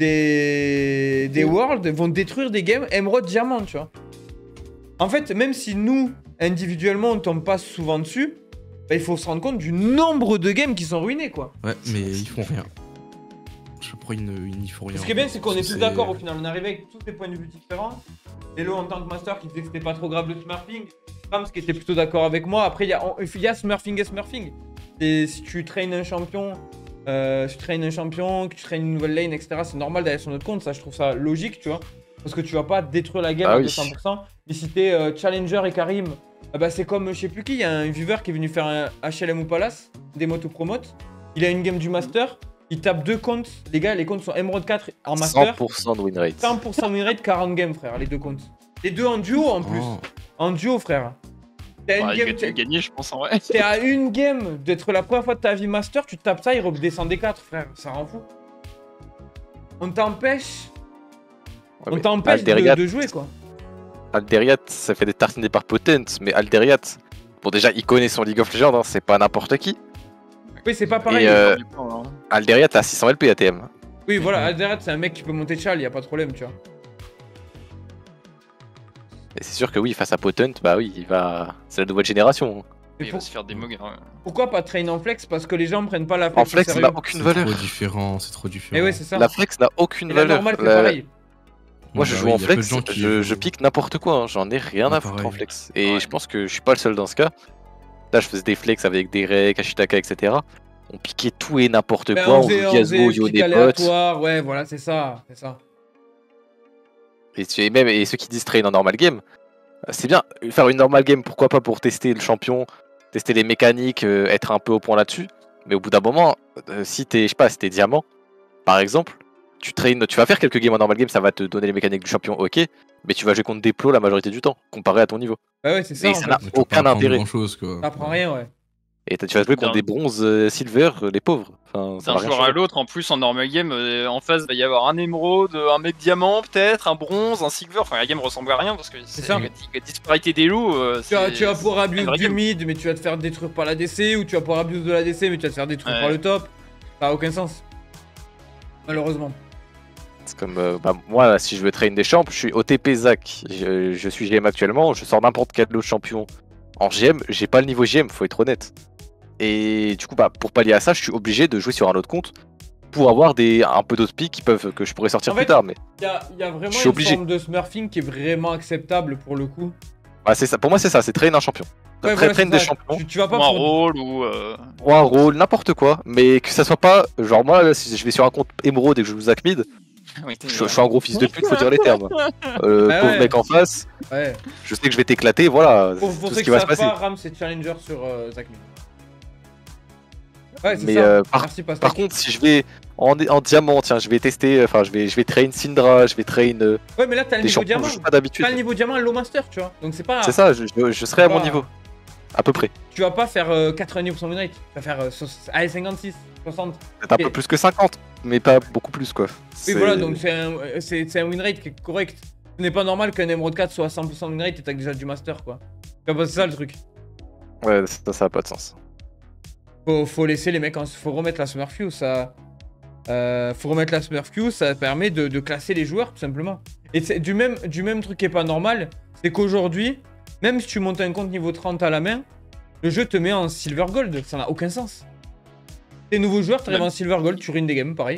des, des Worlds, vont détruire des games Emerald Diamant, tu vois. En fait, même si nous, individuellement, on tombe pas souvent dessus, bah, il faut se rendre compte du nombre de games qui sont ruinés, quoi. Ouais, mais ils font rien. Je crois qu'ils ne- ils n'y font rien. Ce qui est bien, c'est qu'on est tous C'est- d'accord au final. On est arrivé avec tous des points de vue différents. Hello en tant que master qui disait que c'était pas trop grave le smurfing. Rams qui était plutôt d'accord avec moi. Après, il y a, on- il y a smurfing et smurfing. Et si tu traînes un champion, euh, si tu traînes un champion, que tu traînes une nouvelle lane, et cetera, c'est normal d'aller sur notre compte. Ça, je trouve ça logique, tu vois. Parce que tu vas pas détruire la game Ah à oui. deux cents pour cent. Mais si t'es euh, Challenger et Karim, ah bah, c'est comme, je sais plus qui, il y a un viewer qui est venu faire un H L M ou Palace, des motos promote. Il a une game du master. Il tape deux comptes. Les gars, les comptes sont Emerald quatre en master. cent pour cent de win rate. cent pour cent win rate, quarante games, frère, les deux comptes. Les deux en duo en plus. Oh. En duo, frère. T'es à une Ouais, game, il t'es- a gagné, je pense, en vrai. t'es à une game d'être la première fois de ta vie master, tu tapes ça, il redescend des quatre, frère. Ça rend fou. On t'empêche. Ouais, On mais t'empêche de, Alderiat- de jouer, quoi. Alderiat, ça fait des tartines par potent, mais Alderiat, bon déjà il connaît son League of Legends, hein, c'est pas n'importe qui. Oui, c'est pas pareil. Et, euh, Du coup, hein. Alderiat a six cents L P A T M. Oui, voilà, Alderac, c'est un mec qui peut monter Chal, y a pas de problème, tu vois. Et c'est sûr que oui, face à Potent, bah oui, il va. C'est la nouvelle génération. Mais Il pour- va se faire des mugs. hein. Pourquoi pas train en flex? Parce que les gens prennent pas la flex En au flex, ça sérieux. n'a aucune C'est valeur. trop différent, c'est trop différent. Et ouais, c'est ça. La flex n'a aucune Et la valeur. normale, c'est La- pareil. Moi, je Bah joue oui, en y a peu de flex, gens qui- je, je pique n'importe quoi, hein, j'en ai rien Ouais, à foutre en pareil. flex. Et Ouais. je pense que je suis pas le seul dans ce cas. Là, je faisais des flex avec des Rek, Ashitaka, et cetera. On piquait tout et n'importe Ben, quoi, on faisait- jouait on Yasuo, faisait Yo pick des potes. aléatoire, ouais, voilà, c'est ça, c'est ça. Et, tu- et même et ceux qui disent train en normal game, euh, c'est bien. Faire une normal game, pourquoi pas pour tester le champion, tester les mécaniques, euh, être un peu au point là-dessus. Mais au bout d'un moment, euh, si t'es, je sais pas, si t'es diamant, par exemple, tu train, tu vas faire quelques games en normal game, ça va te donner les mécaniques du champion, ok. Mais tu vas jouer contre des plots la majorité du temps, comparé à ton niveau. Ouais, ouais, c'est ça. Et en ça fait. n'a Tu peux aucun pas apprendre intérêt. grand chose, quoi. T'apprends rien, ouais. Et t'as- tu vas jouer contre D'un- des bronzes, euh, silver, euh, les pauvres. Enfin, ça D'un va rien joueur à changer. l'autre, en plus en normal game, euh, en face, il va y avoir un émeraude, un mec diamant peut-être, un bronze, un silver. Enfin, la game ressemble à rien parce que c'est ça. la, la disparité des loups. euh, Tu vas, c'est- tu vas pouvoir c'est abuse une vraie du game. mid, mais tu vas te faire détruire par la D C, ou tu vas pouvoir abuse de la D C, mais tu vas te faire détruire Ouais. par le top. Ça a aucun sens. Malheureusement. C'est comme euh, bah, moi, là, si je veux train des champs, je suis O T P Zach. Je, je suis G M actuellement, je sors n'importe quel autre champion en G M, j'ai pas le niveau G M, faut être honnête. Et du coup, bah, pour pallier à ça, je suis obligé de jouer sur un autre compte pour avoir des, un peu d'autres pics qui peuvent, que je pourrais sortir En plus fait- tard. Mais Il y a, y a vraiment Je suis une obligé. forme de smurfing qui est vraiment acceptable pour le coup. bah, c'est ça. Pour moi, c'est ça, c'est train un champion. Ouais, Tra- voilà, train c'est des ça. champions, Tu, tu vas pas Ou un pour... rôle ou. euh, ou un rôle, n'importe quoi, mais que ça soit pas genre moi, là, si je vais sur un compte émeraude et que je joue Zach mid, oui, je, je suis un gros fils de pute, faut dire les termes. Euh, Bah pauvre ouais. mec en face, Ouais. je sais que je vais t'éclater, voilà, Pour, c'est pour tout ceux ce qui qui va se savent passer. pas, Ram c'est challenger sur euh, Zach Mid. Ouais, c'est Mais ça. euh, par, Merci, Pastèque. par contre, si je vais en, en diamant, tiens, je vais tester, enfin, je vais, je vais train Syndra, je vais train euh, Ouais, mais là, t'as le des niveau champions diamant. que je joue pas d'habitude. T'as le niveau diamant et low master, tu vois. Donc c'est pas. C'est ça, je, je, je serai à mon pas- niveau. À peu près. Tu vas pas faire euh, quatre-vingt-dix pour cent win rate. Tu vas faire euh, so- allez, cinquante-six, soixante. Peut-être un Ok. peu plus que cinquante, mais pas beaucoup plus, quoi. Oui, C'est- voilà, donc c'est un, euh, c'est- c'est un win rate qui est correct. Ce n'est pas normal qu'un Emerald quatre soit à cent pour cent win rate et t'as déjà du master, quoi. Tu vois, c'est ça le truc. Ouais, ça, ça a pas de sens. Faut, faut laisser les mecs, en... faut remettre la Smurf Q, ça. Euh, faut remettre la Smurf Q, ça permet de, de classer les joueurs, tout simplement. Et c'est du même, du même truc qui est pas normal, c'est qu'aujourd'hui, même si tu montes un compte niveau trente à la main, le jeu te met en Silver Gold, ça n'a aucun sens. Tes nouveaux joueurs, t'arrives Ouais. en Silver Gold, tu ruines des games, pareil.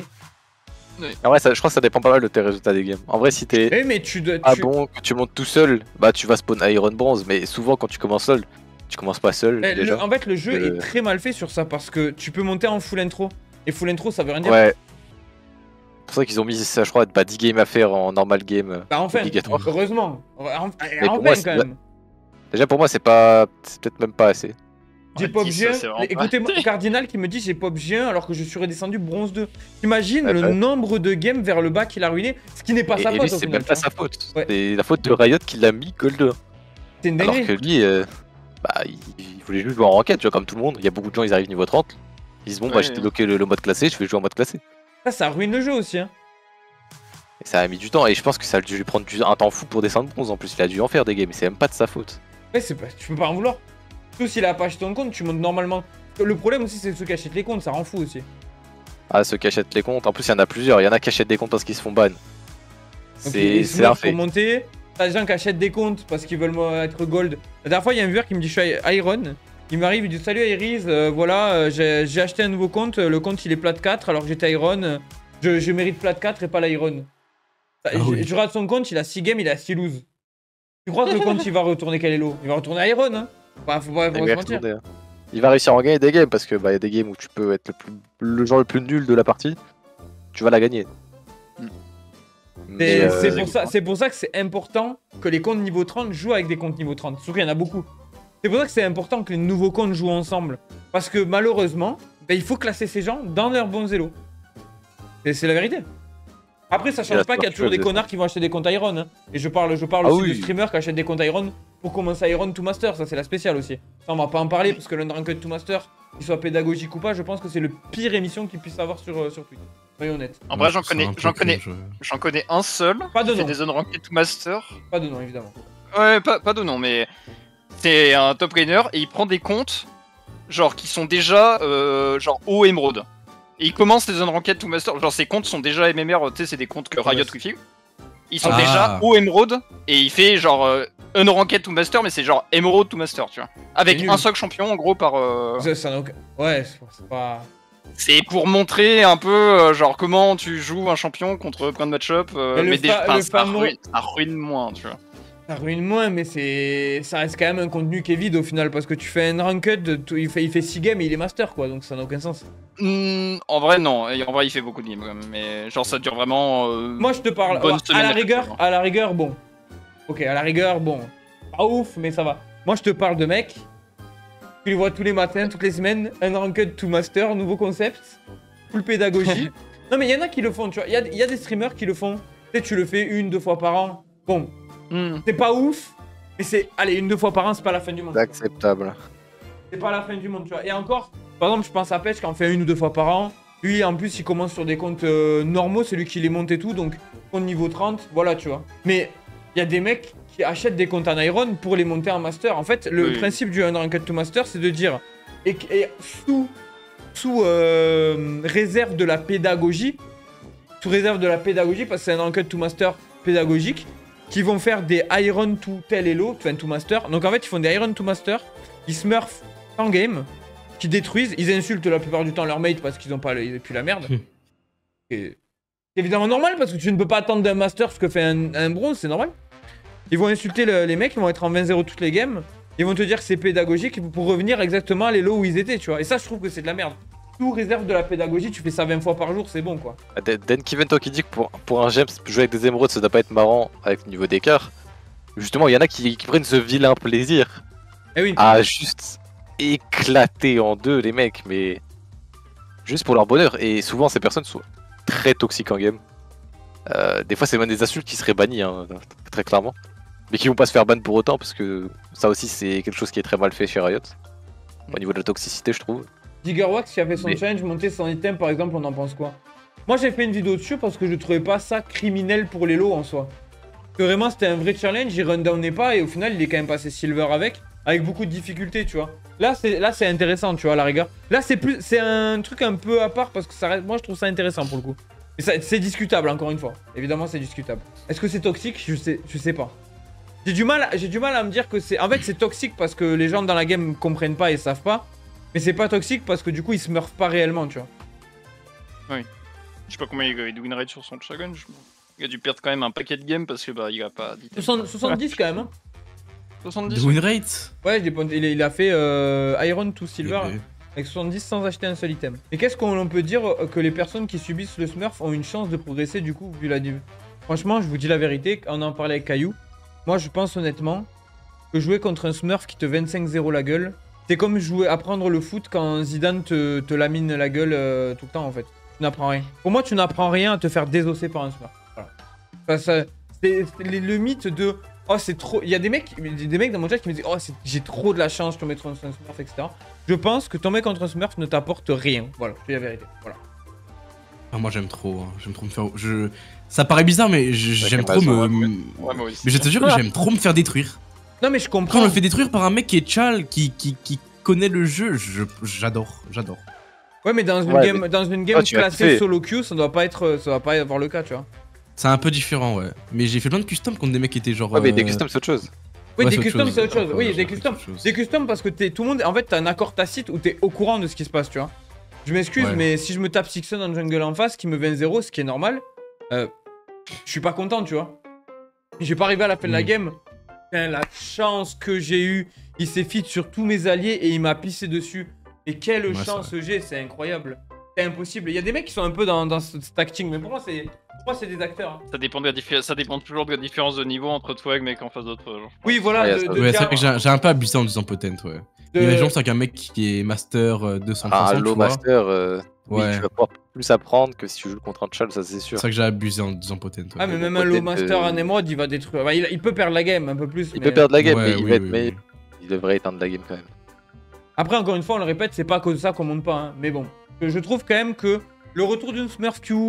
En vrai, ça, je crois que ça dépend pas mal de tes résultats des games. En vrai, si t'es Eh, mais tu dois. ah tu- bon, que tu montes tout seul, bah tu vas spawn Iron Bronze, mais souvent quand tu commences seul, tu commences pas seul Eh, le- déjà. en fait, le jeu Euh. est très mal fait sur ça parce que tu peux monter en full intro. Et full intro, ça veut rien dire. Ouais. C'est pour ça qu'ils ont mis ça, je crois, bah, dix games à faire en normal game. Bah, enfin, Obligatoire. heureusement. En- pour Enfin, moi, quand c'est- même. Déjà pour moi, c'est pas. C'est peut-être même pas assez. J'ai Ouais, pop dix, G un. c'est vraiment pas- Écoutez-moi, Cardinal qui me dit j'ai pop G un alors que je suis redescendu bronze deux. T'imagines Ouais, le ouais. nombre de games vers le bas qu'il a ruiné, ce qui n'est pas Et, sa et faute. lui, au c'est final, même pas tu sa vois. faute. Ouais. C'est la faute de Riot qui l'a mis Gold deux. C'est une Alors dinguerie. que lui, euh, bah, il, il voulait juste jouer en ranked, tu vois, comme tout le monde. Il y a beaucoup de gens, ils arrivent niveau trente. Ils disent bon, bah Ouais. j'ai débloqué le, le mode classé, je vais jouer en mode classé. Ça, ça ruine le jeu aussi. Hein. Et ça a mis du temps, et je pense que ça a dû lui prendre du- un temps fou pour descendre bronze en plus. Il a dû en faire des games, et c'est même pas de sa faute. Ouais, c'est pas... tu peux pas en vouloir. Surtout s'il a pas acheté ton compte, tu montes normalement. Le problème aussi, c'est ceux qui achètent les comptes, ça rend fou aussi. Ah, ceux qui achètent les comptes, en plus il y en a plusieurs. Il y en a qui achètent des comptes parce qu'ils se font ban. Donc, C'est les c'est un Smurfs fait. pour monter. T'as des gens qui achètent des comptes parce qu'ils veulent euh, être gold. La dernière fois, il y a un viewer qui me dit je suis Iron. Il m'arrive, il dit salut Iris, euh, voilà, euh, j'ai j'ai acheté un nouveau compte. Le compte il est plat quatre alors que j'étais Iron. euh, Je, je mérite plat quatre et pas l'Iron. Ah je, oui. je regarde son compte, il a six games, il a six lose. Tu crois que le compte il va retourner quel elo? Il va retourner Iron, hein. Bah, faut pas, faut Il pas va se mentir. retourner. Il va réussir à en gagner des games parce que bah, y a des games où tu peux être le, plus, le genre le plus nul de la partie. Tu vas la gagner. Mm. Mais, C'est euh, c'est pour, ça- c'est pour ça que c'est important que les comptes niveau trente jouent avec des comptes niveau trente. Surtout qu'il y en a beaucoup. C'est pour ça que c'est important que les nouveaux comptes jouent ensemble. Parce que malheureusement, ben, il faut classer ces gens dans leurs bons élos. Et c'est la vérité. Après, ça Et change la pas qu'il y a toujours des Smurf, connards qui vont acheter des comptes Iron. Hein. Et je parle, je parle Ah aussi oui. de streamers qui achètent des comptes Iron pour commencer Iron to Master. Ça, c'est la spéciale aussi. Ça, on va pas en parler parce que l'Unranked to Master, qu'il soit pédagogique ou pas, je pense que c'est le pire émission qu'ils puissent avoir sur, euh, sur Twitch. Soyons honnêtes. En Moi, vrai, je j'en trouve ça connais, un peu j'en connais, cringe, euh. j'en connais un seul. Pas de qui fait nom. des unranked to master. Pas de nom, évidemment. Ouais, pas, pas de nom, mais c'est un top laner et il prend des comptes genre qui sont déjà euh, genre haut émeraude. Et il commence les unranked to master. Genre ses comptes sont déjà M M R, tu sais, c'est des comptes que Riot Ouais. Wi-Fi. Ils sont Ah. déjà haut émeraude et il fait genre euh, unranked to master, mais c'est genre émeraude to master, tu vois. Avec C'est nul. un seul champion en gros par. euh, Ça, ça n'a aucun- Ouais, c'est c'est pas. C'est pour montrer un peu euh, genre comment tu joues un champion contre plein de match-up, euh, Mais le mais fa- déjà, enfin, le ça, fameux- ruine, ça ruine moins, tu vois. Ça ruine moins, mais c'est. Ça reste quand même un contenu qui est vide au final. Parce que tu fais un ranked, tout- il fait, il fait six games et il est master quoi. Donc ça n'a aucun sens. Hmm, en vrai, non. Et en vrai, il fait beaucoup de games quand même. Mais genre, ça dure vraiment. euh, Moi je te parle. Bonne à semaine la à chaque rigueur, fois. à la rigueur, bon. Ok, à la rigueur, bon. Pas ouf, mais ça va. Moi je te parle de mecs. Tu les vois tous les matins, toutes les semaines. Un ranked to master, nouveau concept. Full pédagogie. Non mais il y en a qui le font, tu vois. Il y a, il y a des streamers qui le font. Tu sais, tu le fais une, deux fois par an. Bon, hmm. c'est pas ouf. Mais c'est. Allez, une, deux fois par an, c'est pas la fin du monde. C'est acceptable. C'est pas la fin du monde, tu vois. Et encore, par exemple, je pense à Pêche qui en fait une ou deux fois par an. Lui, en plus, il commence sur des comptes euh, normaux, c'est lui qui les monte et tout, donc compte niveau trente, voilà, tu vois. Mais il y a des mecs qui achètent des comptes en Iron pour les monter en Master. En fait, le Oui. principe du Unranked to Master, c'est de dire, et, et sous, sous euh, réserve de la pédagogie, sous réserve de la pédagogie, parce que c'est un Unranked to Master pédagogique, qui vont faire des Iron to tel elo, enfin to Master. Donc en fait, ils font des Iron to Master, ils smurfent en game, qui détruisent, ils insultent la plupart du temps leur mate parce qu'ils ont pas le, ils puent la merde. Hmm. Et c'est évidemment normal parce que tu ne peux pas attendre d'un master ce que fait un, un bronze, c'est normal. Ils vont insulter le- les mecs, ils vont être en vingt zéro toutes les games, ils vont te dire que c'est pédagogique pour revenir exactement à les lots où ils étaient, tu vois. Et ça, je trouve que c'est de la merde. Sous réserve de la pédagogie, tu fais ça vingt fois par jour, c'est bon quoi. Den Kivento qui dit que pour, pour un gem, jouer avec des émeraudes, ça doit pas être marrant avec le niveau d'écart. Justement, il y en a qui, qui prennent ce vilain plaisir Eh oui. à juste éclater en deux les mecs, mais juste pour leur bonheur. Et souvent, ces personnes sont très toxiques en game. Euh, des fois, c'est même des insultes qui seraient bannies, hein, très clairement. Mais qui vont pas se faire ban pour autant, parce que ça aussi, c'est quelque chose qui est très mal fait chez Riot. Au niveau de la toxicité, je trouve. Diggerwax qui a fait son Mais... challenge, monter son item par exemple, on en pense quoi? Moi j'ai fait une vidéo dessus parce que je trouvais pas ça criminel pour les lots en soi. Que vraiment c'était un vrai challenge, il rundownait pas et au final il est quand même passé silver avec, avec beaucoup de difficultés, tu vois. Là c'est là c'est intéressant, tu vois, à la rigueur. Là c'est plus c'est un truc un peu à part parce que ça reste... moi je trouve ça intéressant pour le coup. Et c'est discutable encore une fois. Évidemment c'est discutable. Est-ce que c'est toxique? Je sais je sais pas. J'ai du mal j'ai du mal à me dire que c'est en fait c'est toxique parce que les gens dans la game comprennent pas et savent pas. Mais c'est pas toxique parce que du coup ils se meurent pas réellement, tu vois. Oui. Je sais pas combien il y a de win rate sur son Chagon. Je... Il a dû perdre quand même un paquet de games parce que bah il a pas d'items. soixante-dix quand même. Hein. soixante-dix. De win rate. Ouais, il, il a fait euh, Iron to Silver Okay. avec soixante-dix sans acheter un seul item. Et qu'est-ce qu'on peut dire que les personnes qui subissent le smurf ont une chance de progresser du coup vu la div. Franchement, je vous dis la vérité, on en parlait avec Caillou. Moi je pense honnêtement que jouer contre un smurf qui te vingt-cinq zéro la gueule, c'est comme jouer apprendre le foot quand Zidane te, te lamine la gueule euh, tout le temps en fait. Tu n'apprends rien. Pour moi, tu n'apprends rien à te faire désosser par un smurf. Voilà. Enfin, ça, c'est le mythe de oh c'est trop. Il y a des mecs, des mecs dans mon chat qui me disent oh j'ai trop de la chance de tomber contre un smurf, et cetera. Je pense que tomber contre un smurf ne t'apporte rien. Voilà, c'est la vérité. Voilà. Ah, moi j'aime trop, hein. J'aime trop me faire. Je... Ça paraît bizarre, mais j'aime trop me. Ouais, moi aussi. Mais je te jure que j'aime trop me faire détruire. Non mais je Quand comprends. on me fait détruire par un mec qui est chal, qui, qui, qui connaît le jeu, j'adore, j'adore. Ouais mais dans une ouais, game, mais... dans une game oh, classée solo queue, ça doit pas être, ça doit pas avoir le cas, tu vois. C'est un peu différent, ouais. Mais j'ai fait plein de customs contre des mecs qui étaient genre. Ouais, mais euh... des customs c'est autre chose. Oui, ouais, des customs c'est autre chose. Oui, ouais, des customs. Des customs parce que es, tout le monde, en fait, t'as un accord tacite où t'es au courant de ce qui se passe, tu vois. Je m'excuse, ouais. mais si je me tape Sixon en jungle en face, qui me vingt zéro, ce qui est normal, euh, je suis pas content, tu vois. J'ai pas arrivé à la fin mm. de la game. Putain, la chance que j'ai eu, il s'est fit sur tous mes alliés et il m'a pissé dessus. Et quelle ouais, chance j'ai, c'est incroyable. C'est impossible. Il y a des mecs qui sont un peu dans, dans ce tacting, mais pour moi, c'est c'est des acteurs. Hein. Ça dépend de la ça dépend toujours de la différence de niveau entre toi et le mec en face de toi. Oui, voilà. Ouais, de, de de ouais, c'est vrai que j'ai un peu abusé en disant potent, ouais. De... Il y a gens, c'est qu'un mec qui est master deux cents pour cent. Ah, low master, euh, ouais. oui, tu vas pouvoir plus apprendre que si tu joues contre un chal, ça c'est sûr. C'est vrai que j'ai abusé en disant potent. Ouais. Ah, mais même un low master en émeraude, il va détruire. Bah, il, il peut perdre la game un peu plus. Il mais... peut perdre la game, ouais, mais il oui, va être oui, meilleur. oui. Il devrait éteindre la game quand même. Après, encore une fois, on le répète, c'est pas à cause de ça qu'on monte pas, hein. Mais bon. Je trouve quand même que le retour d'une Smurf Q,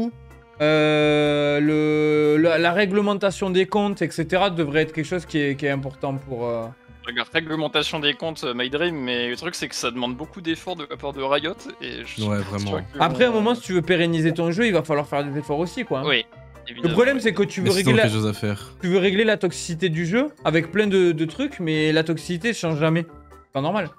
euh, le, la, la réglementation des comptes, et cetera devrait être quelque chose qui est, qui est important pour... Euh... Regarde, réglementation des comptes, euh, My Dream, mais le truc c'est que ça demande beaucoup d'efforts de la part de Riot, et je ouais, vraiment. Après, à un moment, si tu veux pérenniser ton jeu, il va falloir faire des efforts aussi, quoi. Hein. Oui. Évidemment. Le problème, c'est que tu veux, régler la... chose à faire. tu veux régler la toxicité du jeu avec plein de, de trucs, mais la toxicité change jamais. C'est pas normal.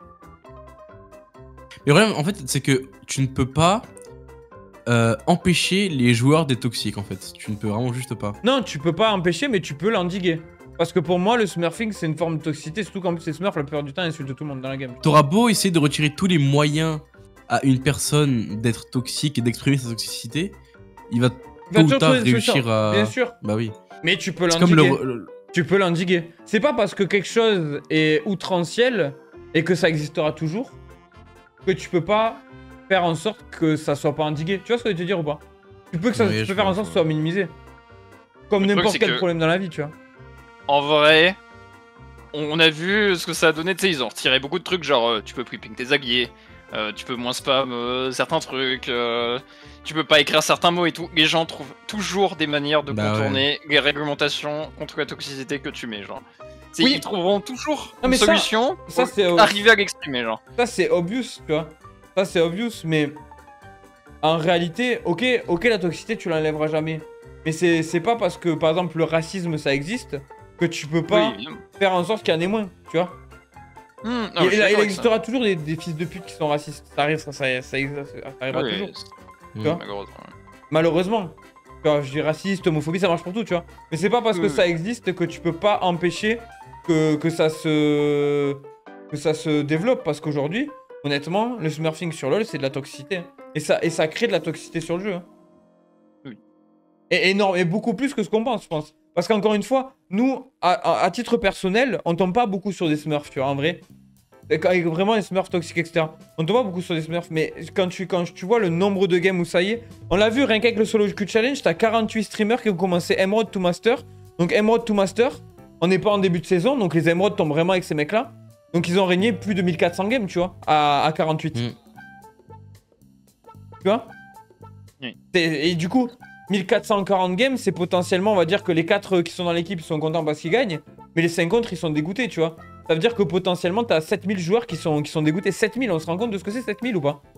Le problème, en fait, c'est que tu ne peux pas euh, empêcher les joueurs d'être toxiques, en fait. Tu ne peux vraiment juste pas. Non, tu peux pas empêcher, mais tu peux l'endiguer. Parce que pour moi, le smurfing, c'est une forme de toxicité, surtout qu'en plus, les smurfs, la plupart du temps, insultent tout le monde dans la game. T'auras beau essayer de retirer tous les moyens à une personne d'être toxique et d'exprimer sa toxicité, il va tôt ou tard réussir à... Bien sûr. Bah oui. Mais tu peux l'endiguer. Comme le... Tu peux l'endiguer. C'est pas parce que quelque chose est outranciel et que ça existera toujours que tu peux pas faire en sorte que ça soit pas endigué. Tu vois ce que je veux te dire ou pas? Tu peux, que ça, oui, tu peux faire en sorte que ça soit minimisé. Comme n'importe quel que... problème dans la vie, tu vois. En vrai, on a vu ce que ça a donné. Tu sais, ils ont retiré beaucoup de trucs, genre euh, tu peux pre-ping tes alliés, euh, tu peux moins spam euh, certains trucs, euh, tu peux pas écrire certains mots et tout. Les gens trouvent toujours des manières de bah contourner ouais. les réglementations contre la toxicité que tu mets, genre. Oui. Ils trouveront toujours non, mais une ça, solution ça, pour arriver à l'exprimer, genre. Ça, c'est obvious, tu vois. Ça, c'est obvious, mais en réalité, ok, ok, la toxicité, tu l'enlèveras jamais. Mais c'est pas parce que, par exemple, le racisme, ça existe, que tu peux pas oui. faire en sorte qu'il y en ait moins, tu vois. Mmh, non, il, il, il existera ça. toujours des, des fils de pute qui sont racistes. Ça arrive, ça, ça, ça, ça, ça arrivera oui, toujours. Tu vois malheureusement. Quand je dis raciste, homophobie, ça marche pour tout, tu vois. Mais c'est pas parce que oui. ça existe que tu peux pas empêcher que, que, ça, se... que ça se développe. Parce qu'aujourd'hui, honnêtement, le smurfing sur LoL, c'est de la toxicité. Et ça, et ça crée de la toxicité sur le jeu. Hein. Oui. Et, énorme, et beaucoup plus que ce qu'on pense, je pense. Parce qu'encore une fois, nous, à, à, à titre personnel, on tombe pas beaucoup sur des smurfs, tu vois, en vrai. Avec vraiment les smurfs toxiques, et cetera. On te voit beaucoup sur les smurfs, mais quand tu, quand tu vois le nombre de games où ça y est, on l'a vu rien qu'avec le solo queue challenge, t'as quarante-huit streamers qui ont commencé Emerald to Master. Donc Emerald to Master, on n'est pas en début de saison, donc les Emerald tombent vraiment avec ces mecs-là. Donc ils ont régné plus de mille quatre cents games, tu vois, à, à quarante-huit. Mm. Tu vois oui. Et, et du coup, mille quatre cent quarante games, c'est potentiellement, on va dire que les quatre qui sont dans l'équipe, ils sont contents parce qu'ils gagnent, mais les cinq autres, ils sont dégoûtés, tu vois. Ça veut dire que potentiellement, t'as sept mille joueurs qui sont, qui sont dégoûtés. sept mille, on se rend compte de ce que c'est sept mille ou pas?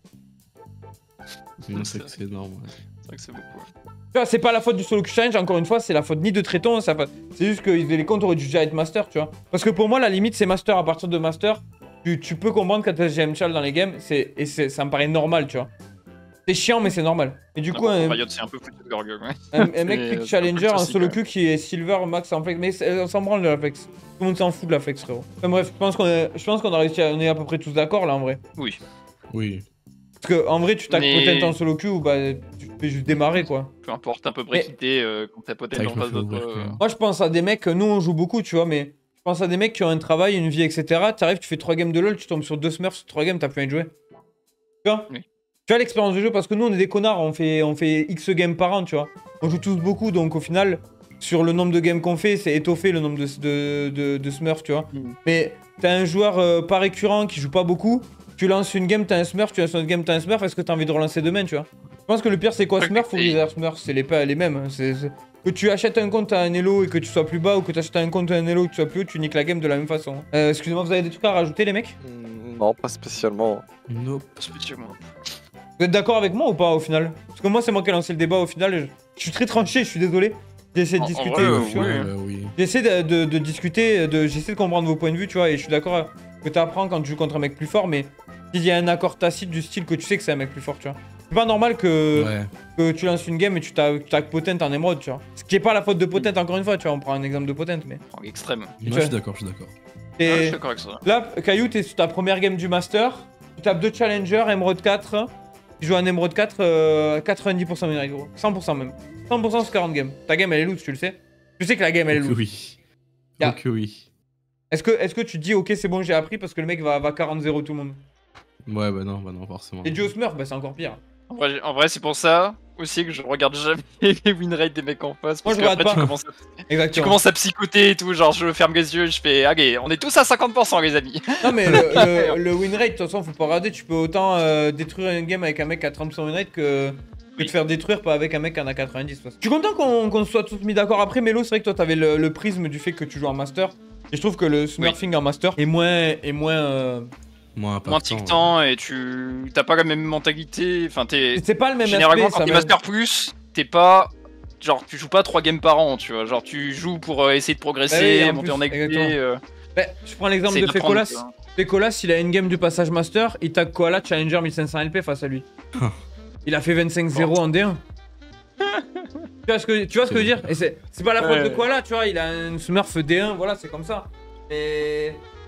C'est que c'est énorme, ouais. C'est vrai que c'est beaucoup. Ouais. Tu vois, c'est pas la faute du solo queue challenge, encore une fois, c'est la faute ni de Tréton, c'est juste que les comptes auraient dû déjà être master, tu vois. Parce que pour moi, la limite, c'est master. À partir de master, tu, tu peux comprendre quand t'as G M Chal dans les games, et ça me paraît normal, tu vois. C'est chiant, mais c'est normal. Et du coup, un, Riot, c'est un peu foutu de leur gueule, ouais. un, un mec pick challenger, un solo queue qui est silver, max en flex, mais on s'en branle de la flex. Tout le monde s'en fout de la flex, frérot. Enfin, bref, je pense qu'on a, qu'on a réussi à, on est à peu près tous d'accord là en vrai. Oui. Oui. Parce que en vrai, tu tac mais... potent en solo queue ou bah tu fais juste démarrer quoi. Peu importe, à peu près quitter euh, quand t'as potent en face d'autres. Euh... Moi, je pense à des mecs, nous on joue beaucoup, tu vois, mais je pense à des mecs qui ont un travail, une vie, et cetera. T'arrives, tu fais trois games de LoL, tu tombes sur deux smurfs, sur trois games, t'as plus envie de jouer. Tu vois? Oui. Tu vois l'expérience de jeu, parce que nous on est des connards, on fait, on fait X games par an, tu vois. On joue tous beaucoup, donc au final, sur le nombre de games qu'on fait, c'est étoffé le nombre de, de, de, de smurfs, tu vois. Mm. Mais t'as un joueur euh, pas récurrent qui joue pas beaucoup, tu lances une game, t'as un smurf, tu lances une autre game, t'as un smurf, est-ce que t'as envie de relancer demain, tu vois? Je pense que le pire c'est quoi, smurf ou Wither smurf? C'est les, les mêmes. C'est, c'est... Que tu achètes un compte à un elo et que tu sois plus bas, ou que tu achètes un compte à un elo et que tu sois plus haut, tu niques la game de la même façon. Euh, excusez-moi, vous avez des trucs à rajouter les mecs? mm, Non, pas spécialement. Nope. Pas spécialement. Vous êtes d'accord avec moi ou pas au final? Parce que moi c'est moi qui ai lancé le débat au final, je, je suis très tranché, je suis désolé. J'essaie de discuter. Vrai, tu vois. oui, euh, oui. J'essaie de, de, de discuter, de, j'essaie de comprendre vos points de vue, tu vois, et je suis d'accord que tu apprends quand tu joues contre un mec plus fort, mais s'il y a un accord tacite du style que tu sais que c'est un mec plus fort, tu vois. C'est pas normal que, ouais. que tu lances une game et tu tags Potent en émeraude, tu vois. Ce qui est pas la faute de Potent, encore une fois, tu vois, on prend un exemple de Potent, mais... En extrême. Moi je suis d'accord, je suis d'accord. Et ah, je suis d'accord avec ça. Là, Caillou, t'es sur ta première game du Master, tu tapes deux Challenger, Emerald quatre, tu joues un Emerald quatre, euh, quatre-vingt-dix pour cent de gros. cent pour cent même. cent pour cent sur quarante games. Ta game elle est loose, tu le sais. Tu sais que la game elle est loose. Oui. Yeah. Ok, oui. Est-ce que, est-ce que tu te dis, ok, c'est bon, j'ai appris parce que le mec va, va quarante zéro tout le monde? Ouais, bah non, bah non, forcément. Et Joe Smurf, bah c'est encore pire. En vrai, en vrai c'est pour ça aussi que je regarde jamais les win rates des mecs en face. Moi Parce je regarde pas. Tu commences, à... tu commences à psychoter et tout, genre je ferme les yeux, je fais ok, on est tous à cinquante pour cent les amis. Non mais le, le, le win rate, de toute façon faut pas regarder, tu peux autant euh, détruire une game avec un mec à trente pour cent win rate que, que oui. te faire détruire pas avec un mec qui en a quatre-vingt-dix. Je suis content qu'on qu'on soit tous mis d'accord. Après Melo, c'est vrai que toi t'avais le, le prisme du fait que tu joues en master. Et je trouve que le smurfing oui. en master est moins... Est moins euh... Moins, moins tic-temps ouais. Et tu t'as pas la même mentalité. Enfin, t'es. C'est pas le même généralement, aspect, quand t'es Master Plus, t'es pas. Genre, tu joues pas trois games par an, tu vois. Genre, tu joues pour euh, essayer de progresser, bah oui, en monter plus, en aiguille. Euh... Bah, je prends l'exemple de Fecolas. Fecolas, il a une game du passage Master, il tag Koala Challenger mille cinq cents L P face à lui. Il a fait vingt-cinq zéro en D un. Tu vois ce que, tu vois ce que je veux dire? Et c'est pas la faute ouais. de Koala, tu vois. Il a un Smurf D un, voilà, c'est comme ça. Et.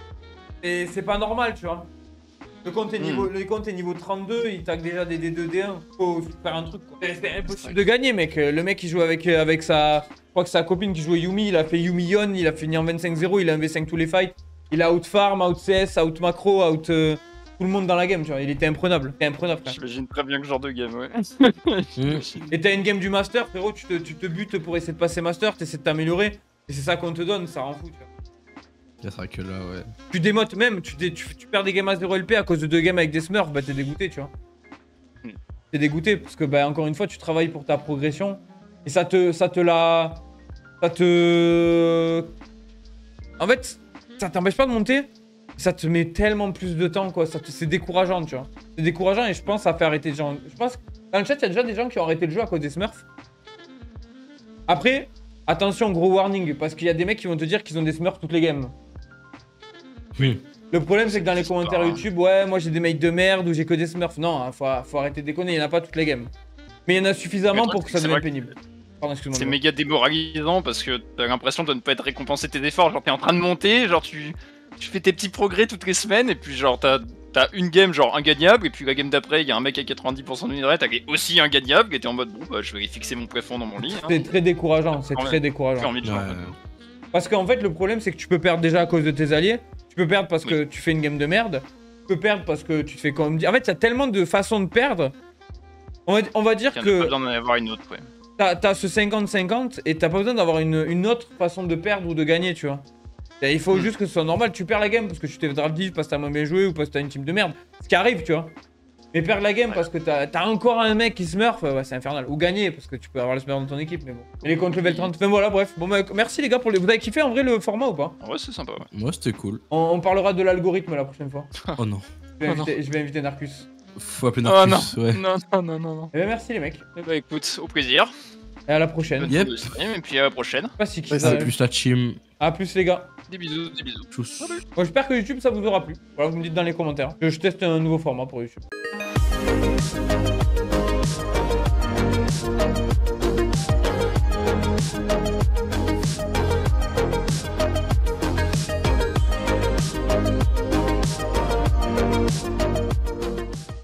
Et c'est pas normal, tu vois. Le compte est niveau, mm. le compte est niveau trente-deux, il tag déjà des D deux D un. Faut faire un truc quoi. C'est impossible de gagner, mec. Le mec il joue avec, avec sa. Je crois que sa copine qui jouait Yumi, il a fait Yumi Yon, il a fini en vingt-cinq zéro, il a un V cinq tous les fights. Il a out farm, out C S, out macro, out euh, tout le monde dans la game, tu vois. Il était imprenable. C'était imprenable. J'imagine très bien que genre de game, ouais. mm. Et t'as une game du master, frérot, tu te, tu te butes pour essayer de passer master, t'essaies de t'améliorer. Et c'est ça qu'on te donne, ça rend fou, tu vois. C'est vrai que là, ouais. Tu démotes même, tu, dé, tu, tu perds des games à zéro L P à cause de deux games avec des smurfs, bah t'es dégoûté, tu vois. Mm. T'es dégoûté parce que, bah, encore une fois, tu travailles pour ta progression et ça te, ça te la, ça te, en fait, ça t'empêche pas de monter, ça te met tellement plus de temps, quoi. Ça te, c'est décourageant, tu vois. C'est décourageant et je pense que ça fait arrêter des gens. Je pense que dans le chat, il y a déjà des gens qui ont arrêté le jeu à cause des smurfs. Après, attention, gros warning, parce qu'il y a des mecs qui vont te dire qu'ils ont des smurfs toutes les games. Oui. Le problème, c'est que dans les commentaires YouTube, ouais, moi j'ai des mails de merde ou j'ai que des smurfs. Non, hein, faut, faut arrêter de déconner, il n'y en a pas toutes les games. Mais il y en a suffisamment pour que ça devienne pénible. C'est méga démoralisant parce que t'as l'impression de ne pas être récompensé tes efforts. Genre, t'es en train de monter, genre, tu, tu fais tes petits progrès toutes les semaines, et puis, genre, t'as une game, genre, ingagnable, et puis la game d'après, il y a un mec à quatre-vingt-dix pour cent de win rate qui est aussi ingagnable, et t'es en mode, bon, bah, je vais fixer mon préfond dans mon lit. C'est hein. très décourageant, c'est très décourageant. Ouais. Parce qu'en fait, le problème, c'est que tu peux perdre déjà à cause de tes alliés. peux perdre parce que tu fais une game de merde. Tu peux perdre parce que tu te fais quand même dire. En fait, il y a tellement de façons de perdre. On va, on va dire Il y en a que. pas besoin d'en avoir une autre, ouais. T'as ce cinquante cinquante et t'as pas besoin d'avoir une, une autre façon de perdre ou de gagner, tu vois. Et il faut Mm. juste que ce soit normal. Tu perds la game parce que tu t'es draft div, parce que t'as moins bien joué ou parce que t'as une team de merde. Ce qui arrive, tu vois. Mais perdre la game Ouais. parce que t'as as encore un mec qui smurf, ouais, c'est infernal. Ou gagner parce que tu peux avoir le smurf dans ton équipe, mais bon. Et les comptes level trente. Enfin voilà, bref. Bon, bah, merci les gars pour les. Vous avez kiffé en vrai le format ou pas? Ah ouais, c'est sympa, ouais. Moi, c'était cool. on, on parlera de l'algorithme la prochaine fois. Oh non. Je vais Oh non. inviter, je vais inviter Narcus. Faut appeler Oh Narcus, non. ouais. non, non, non, non, non. Eh ben merci les mecs. Eh bah écoute, au plaisir. Et à la prochaine. Bonne Yep. fin de stream, et puis à la prochaine. Pas si Ouais, A Salut. plus la team. À plus les gars. Des bisous, des bisous. Tchuss. Bon, j'espère que YouTube ça vous aura plu. Voilà, vous me dites dans les commentaires. Je, je teste un nouveau format pour YouTube.